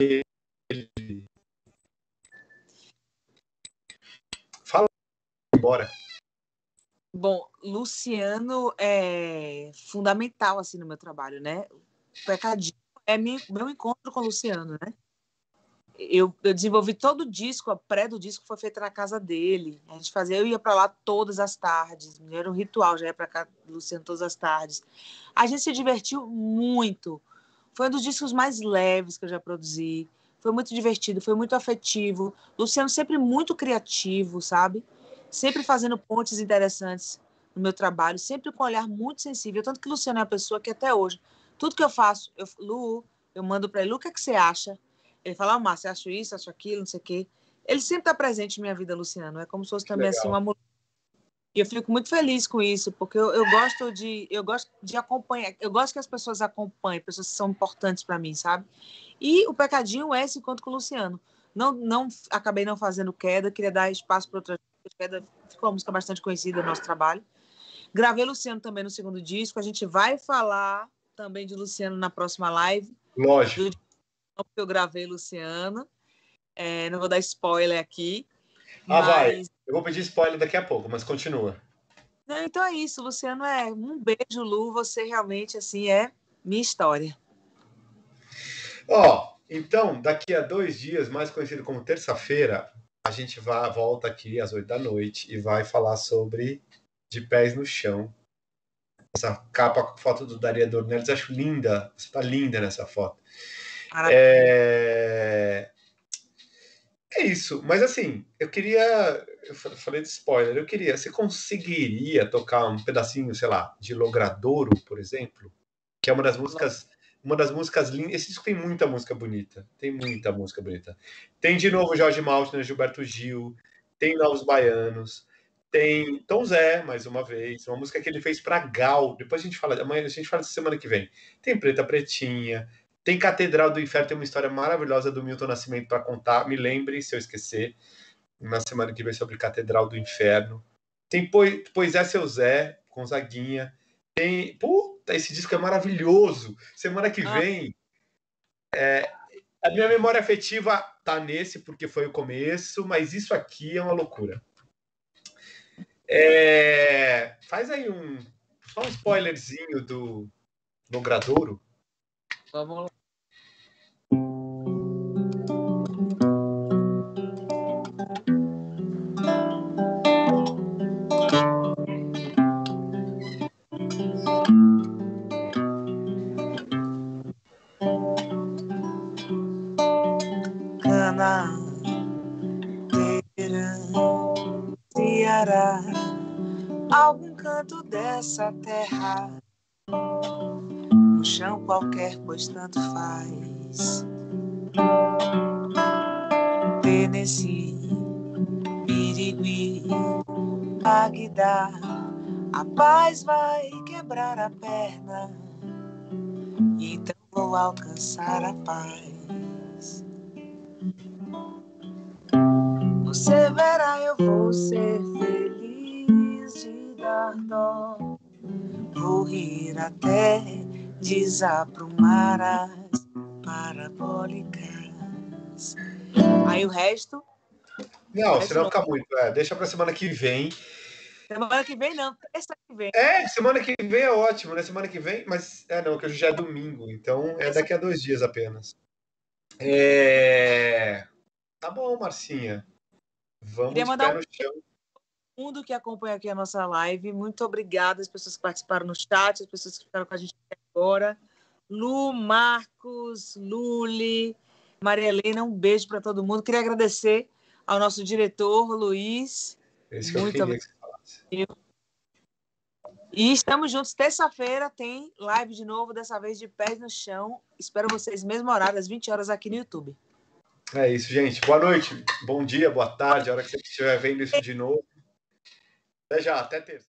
Fala, embora. Bom, Luciano é fundamental assim no meu trabalho, né? O Pecadinho é meu encontro com o Luciano, né? Eu desenvolvi todo o disco, a pré do disco foi feita na casa dele. A gente eu ia para lá todas as tardes, era um ritual, já ia para casa do Luciano todas as tardes. A gente se divertiu muito. Foi um dos discos mais leves que eu já produzi. Foi muito divertido, foi muito afetivo. Luciano sempre muito criativo, sabe? Sempre fazendo pontes interessantes no meu trabalho, sempre com um olhar muito sensível. Tanto que o Luciano é uma pessoa que até hoje, tudo que eu faço, eu mando para ele, Lu, o que é que você acha? Ele fala, Márcia, acho isso, acho aquilo, não sei o quê. Ele sempre está presente em minha vida, Luciano. É como se fosse também assim, uma mulher. E eu fico muito feliz com isso, porque eu gosto de acompanhar, eu gosto que as pessoas acompanhem, pessoas que são importantes para mim, sabe? E o Pecadinho é esse encontro com o Luciano. Acabei não fazendo Queda, queria dar espaço para outras. Queda ficou uma música bastante conhecida no nosso trabalho. Gravei Luciano também no segundo disco. A gente vai falar também de Luciano na próxima live. Lógico. porque eu gravei Luciano. Não vou dar spoiler aqui. Vai. Eu vou pedir spoiler daqui a pouco, mas continua. Não, então é isso, Luciano. Um beijo, Lu. Você realmente, assim, é minha história. Então, daqui a 2 dias, mais conhecido como terça-feira, a gente volta aqui às 8 da noite e vai falar sobre De Pés no Chão. Essa capa com foto do Daria Dornelles, acho linda. Você tá linda nessa foto. É isso, mas assim, eu falei de spoiler, você conseguiria tocar um pedacinho, sei lá, de Logradouro, por exemplo, que é uma das músicas lindas. Esse disco tem muita música bonita, Tem de novo Jorge Maltner, Gilberto Gil, tem Novos Baianos, tem Tom Zé, mais uma vez, uma música que ele fez para Gal, depois amanhã a gente fala semana que vem. Tem Preta Pretinha, tem Catedral do Inferno, tem uma história maravilhosa do Milton Nascimento para contar. Me lembre, se eu esquecer, na semana que vem, sobre Catedral do Inferno. Tem Pois é Seu Zé, com Zaguinha. Puta, esse disco é maravilhoso. Semana que vem, a minha memória afetiva tá nesse, porque foi o começo, mas isso aqui é uma loucura. Faz aí só um spoilerzinho do Logradouro. Vamos lá. Ceará, algum canto dessa terra, no chão qualquer, pois tanto faz. Tennessee, Birigui, Bagdá, a paz vai quebrar a perna, então vou alcançar a paz. Você verá, eu vou ser feliz de dar dó, vou rir até desaprumar as parabólicas. Aí o resto... Não, senão fica muito. Deixa pra semana que vem. Semana que vem não, terça que vem. Semana que vem é ótimo, né? Semana que vem, mas não, que hoje já é domingo, então é daqui a 2 dias apenas. Tá bom, Marcinha. Vamos de pé no chão. Mundo que acompanha aqui a nossa live, muito obrigada às pessoas que participaram no chat, às pessoas que ficaram com a gente até agora. Lu, Marcos, Luli, Maria Helena, um beijo para todo mundo. Queria agradecer ao nosso diretor, Luiz. Esse que eu queria que você falasse. E estamos juntos. Terça-feira tem live de novo, dessa vez de Pés no Chão. Espero vocês, mesmo horário, às 20 horas aqui no YouTube. É isso, gente. Boa noite, bom dia, boa tarde, a hora que você estiver vendo isso de novo. Até já, até terça.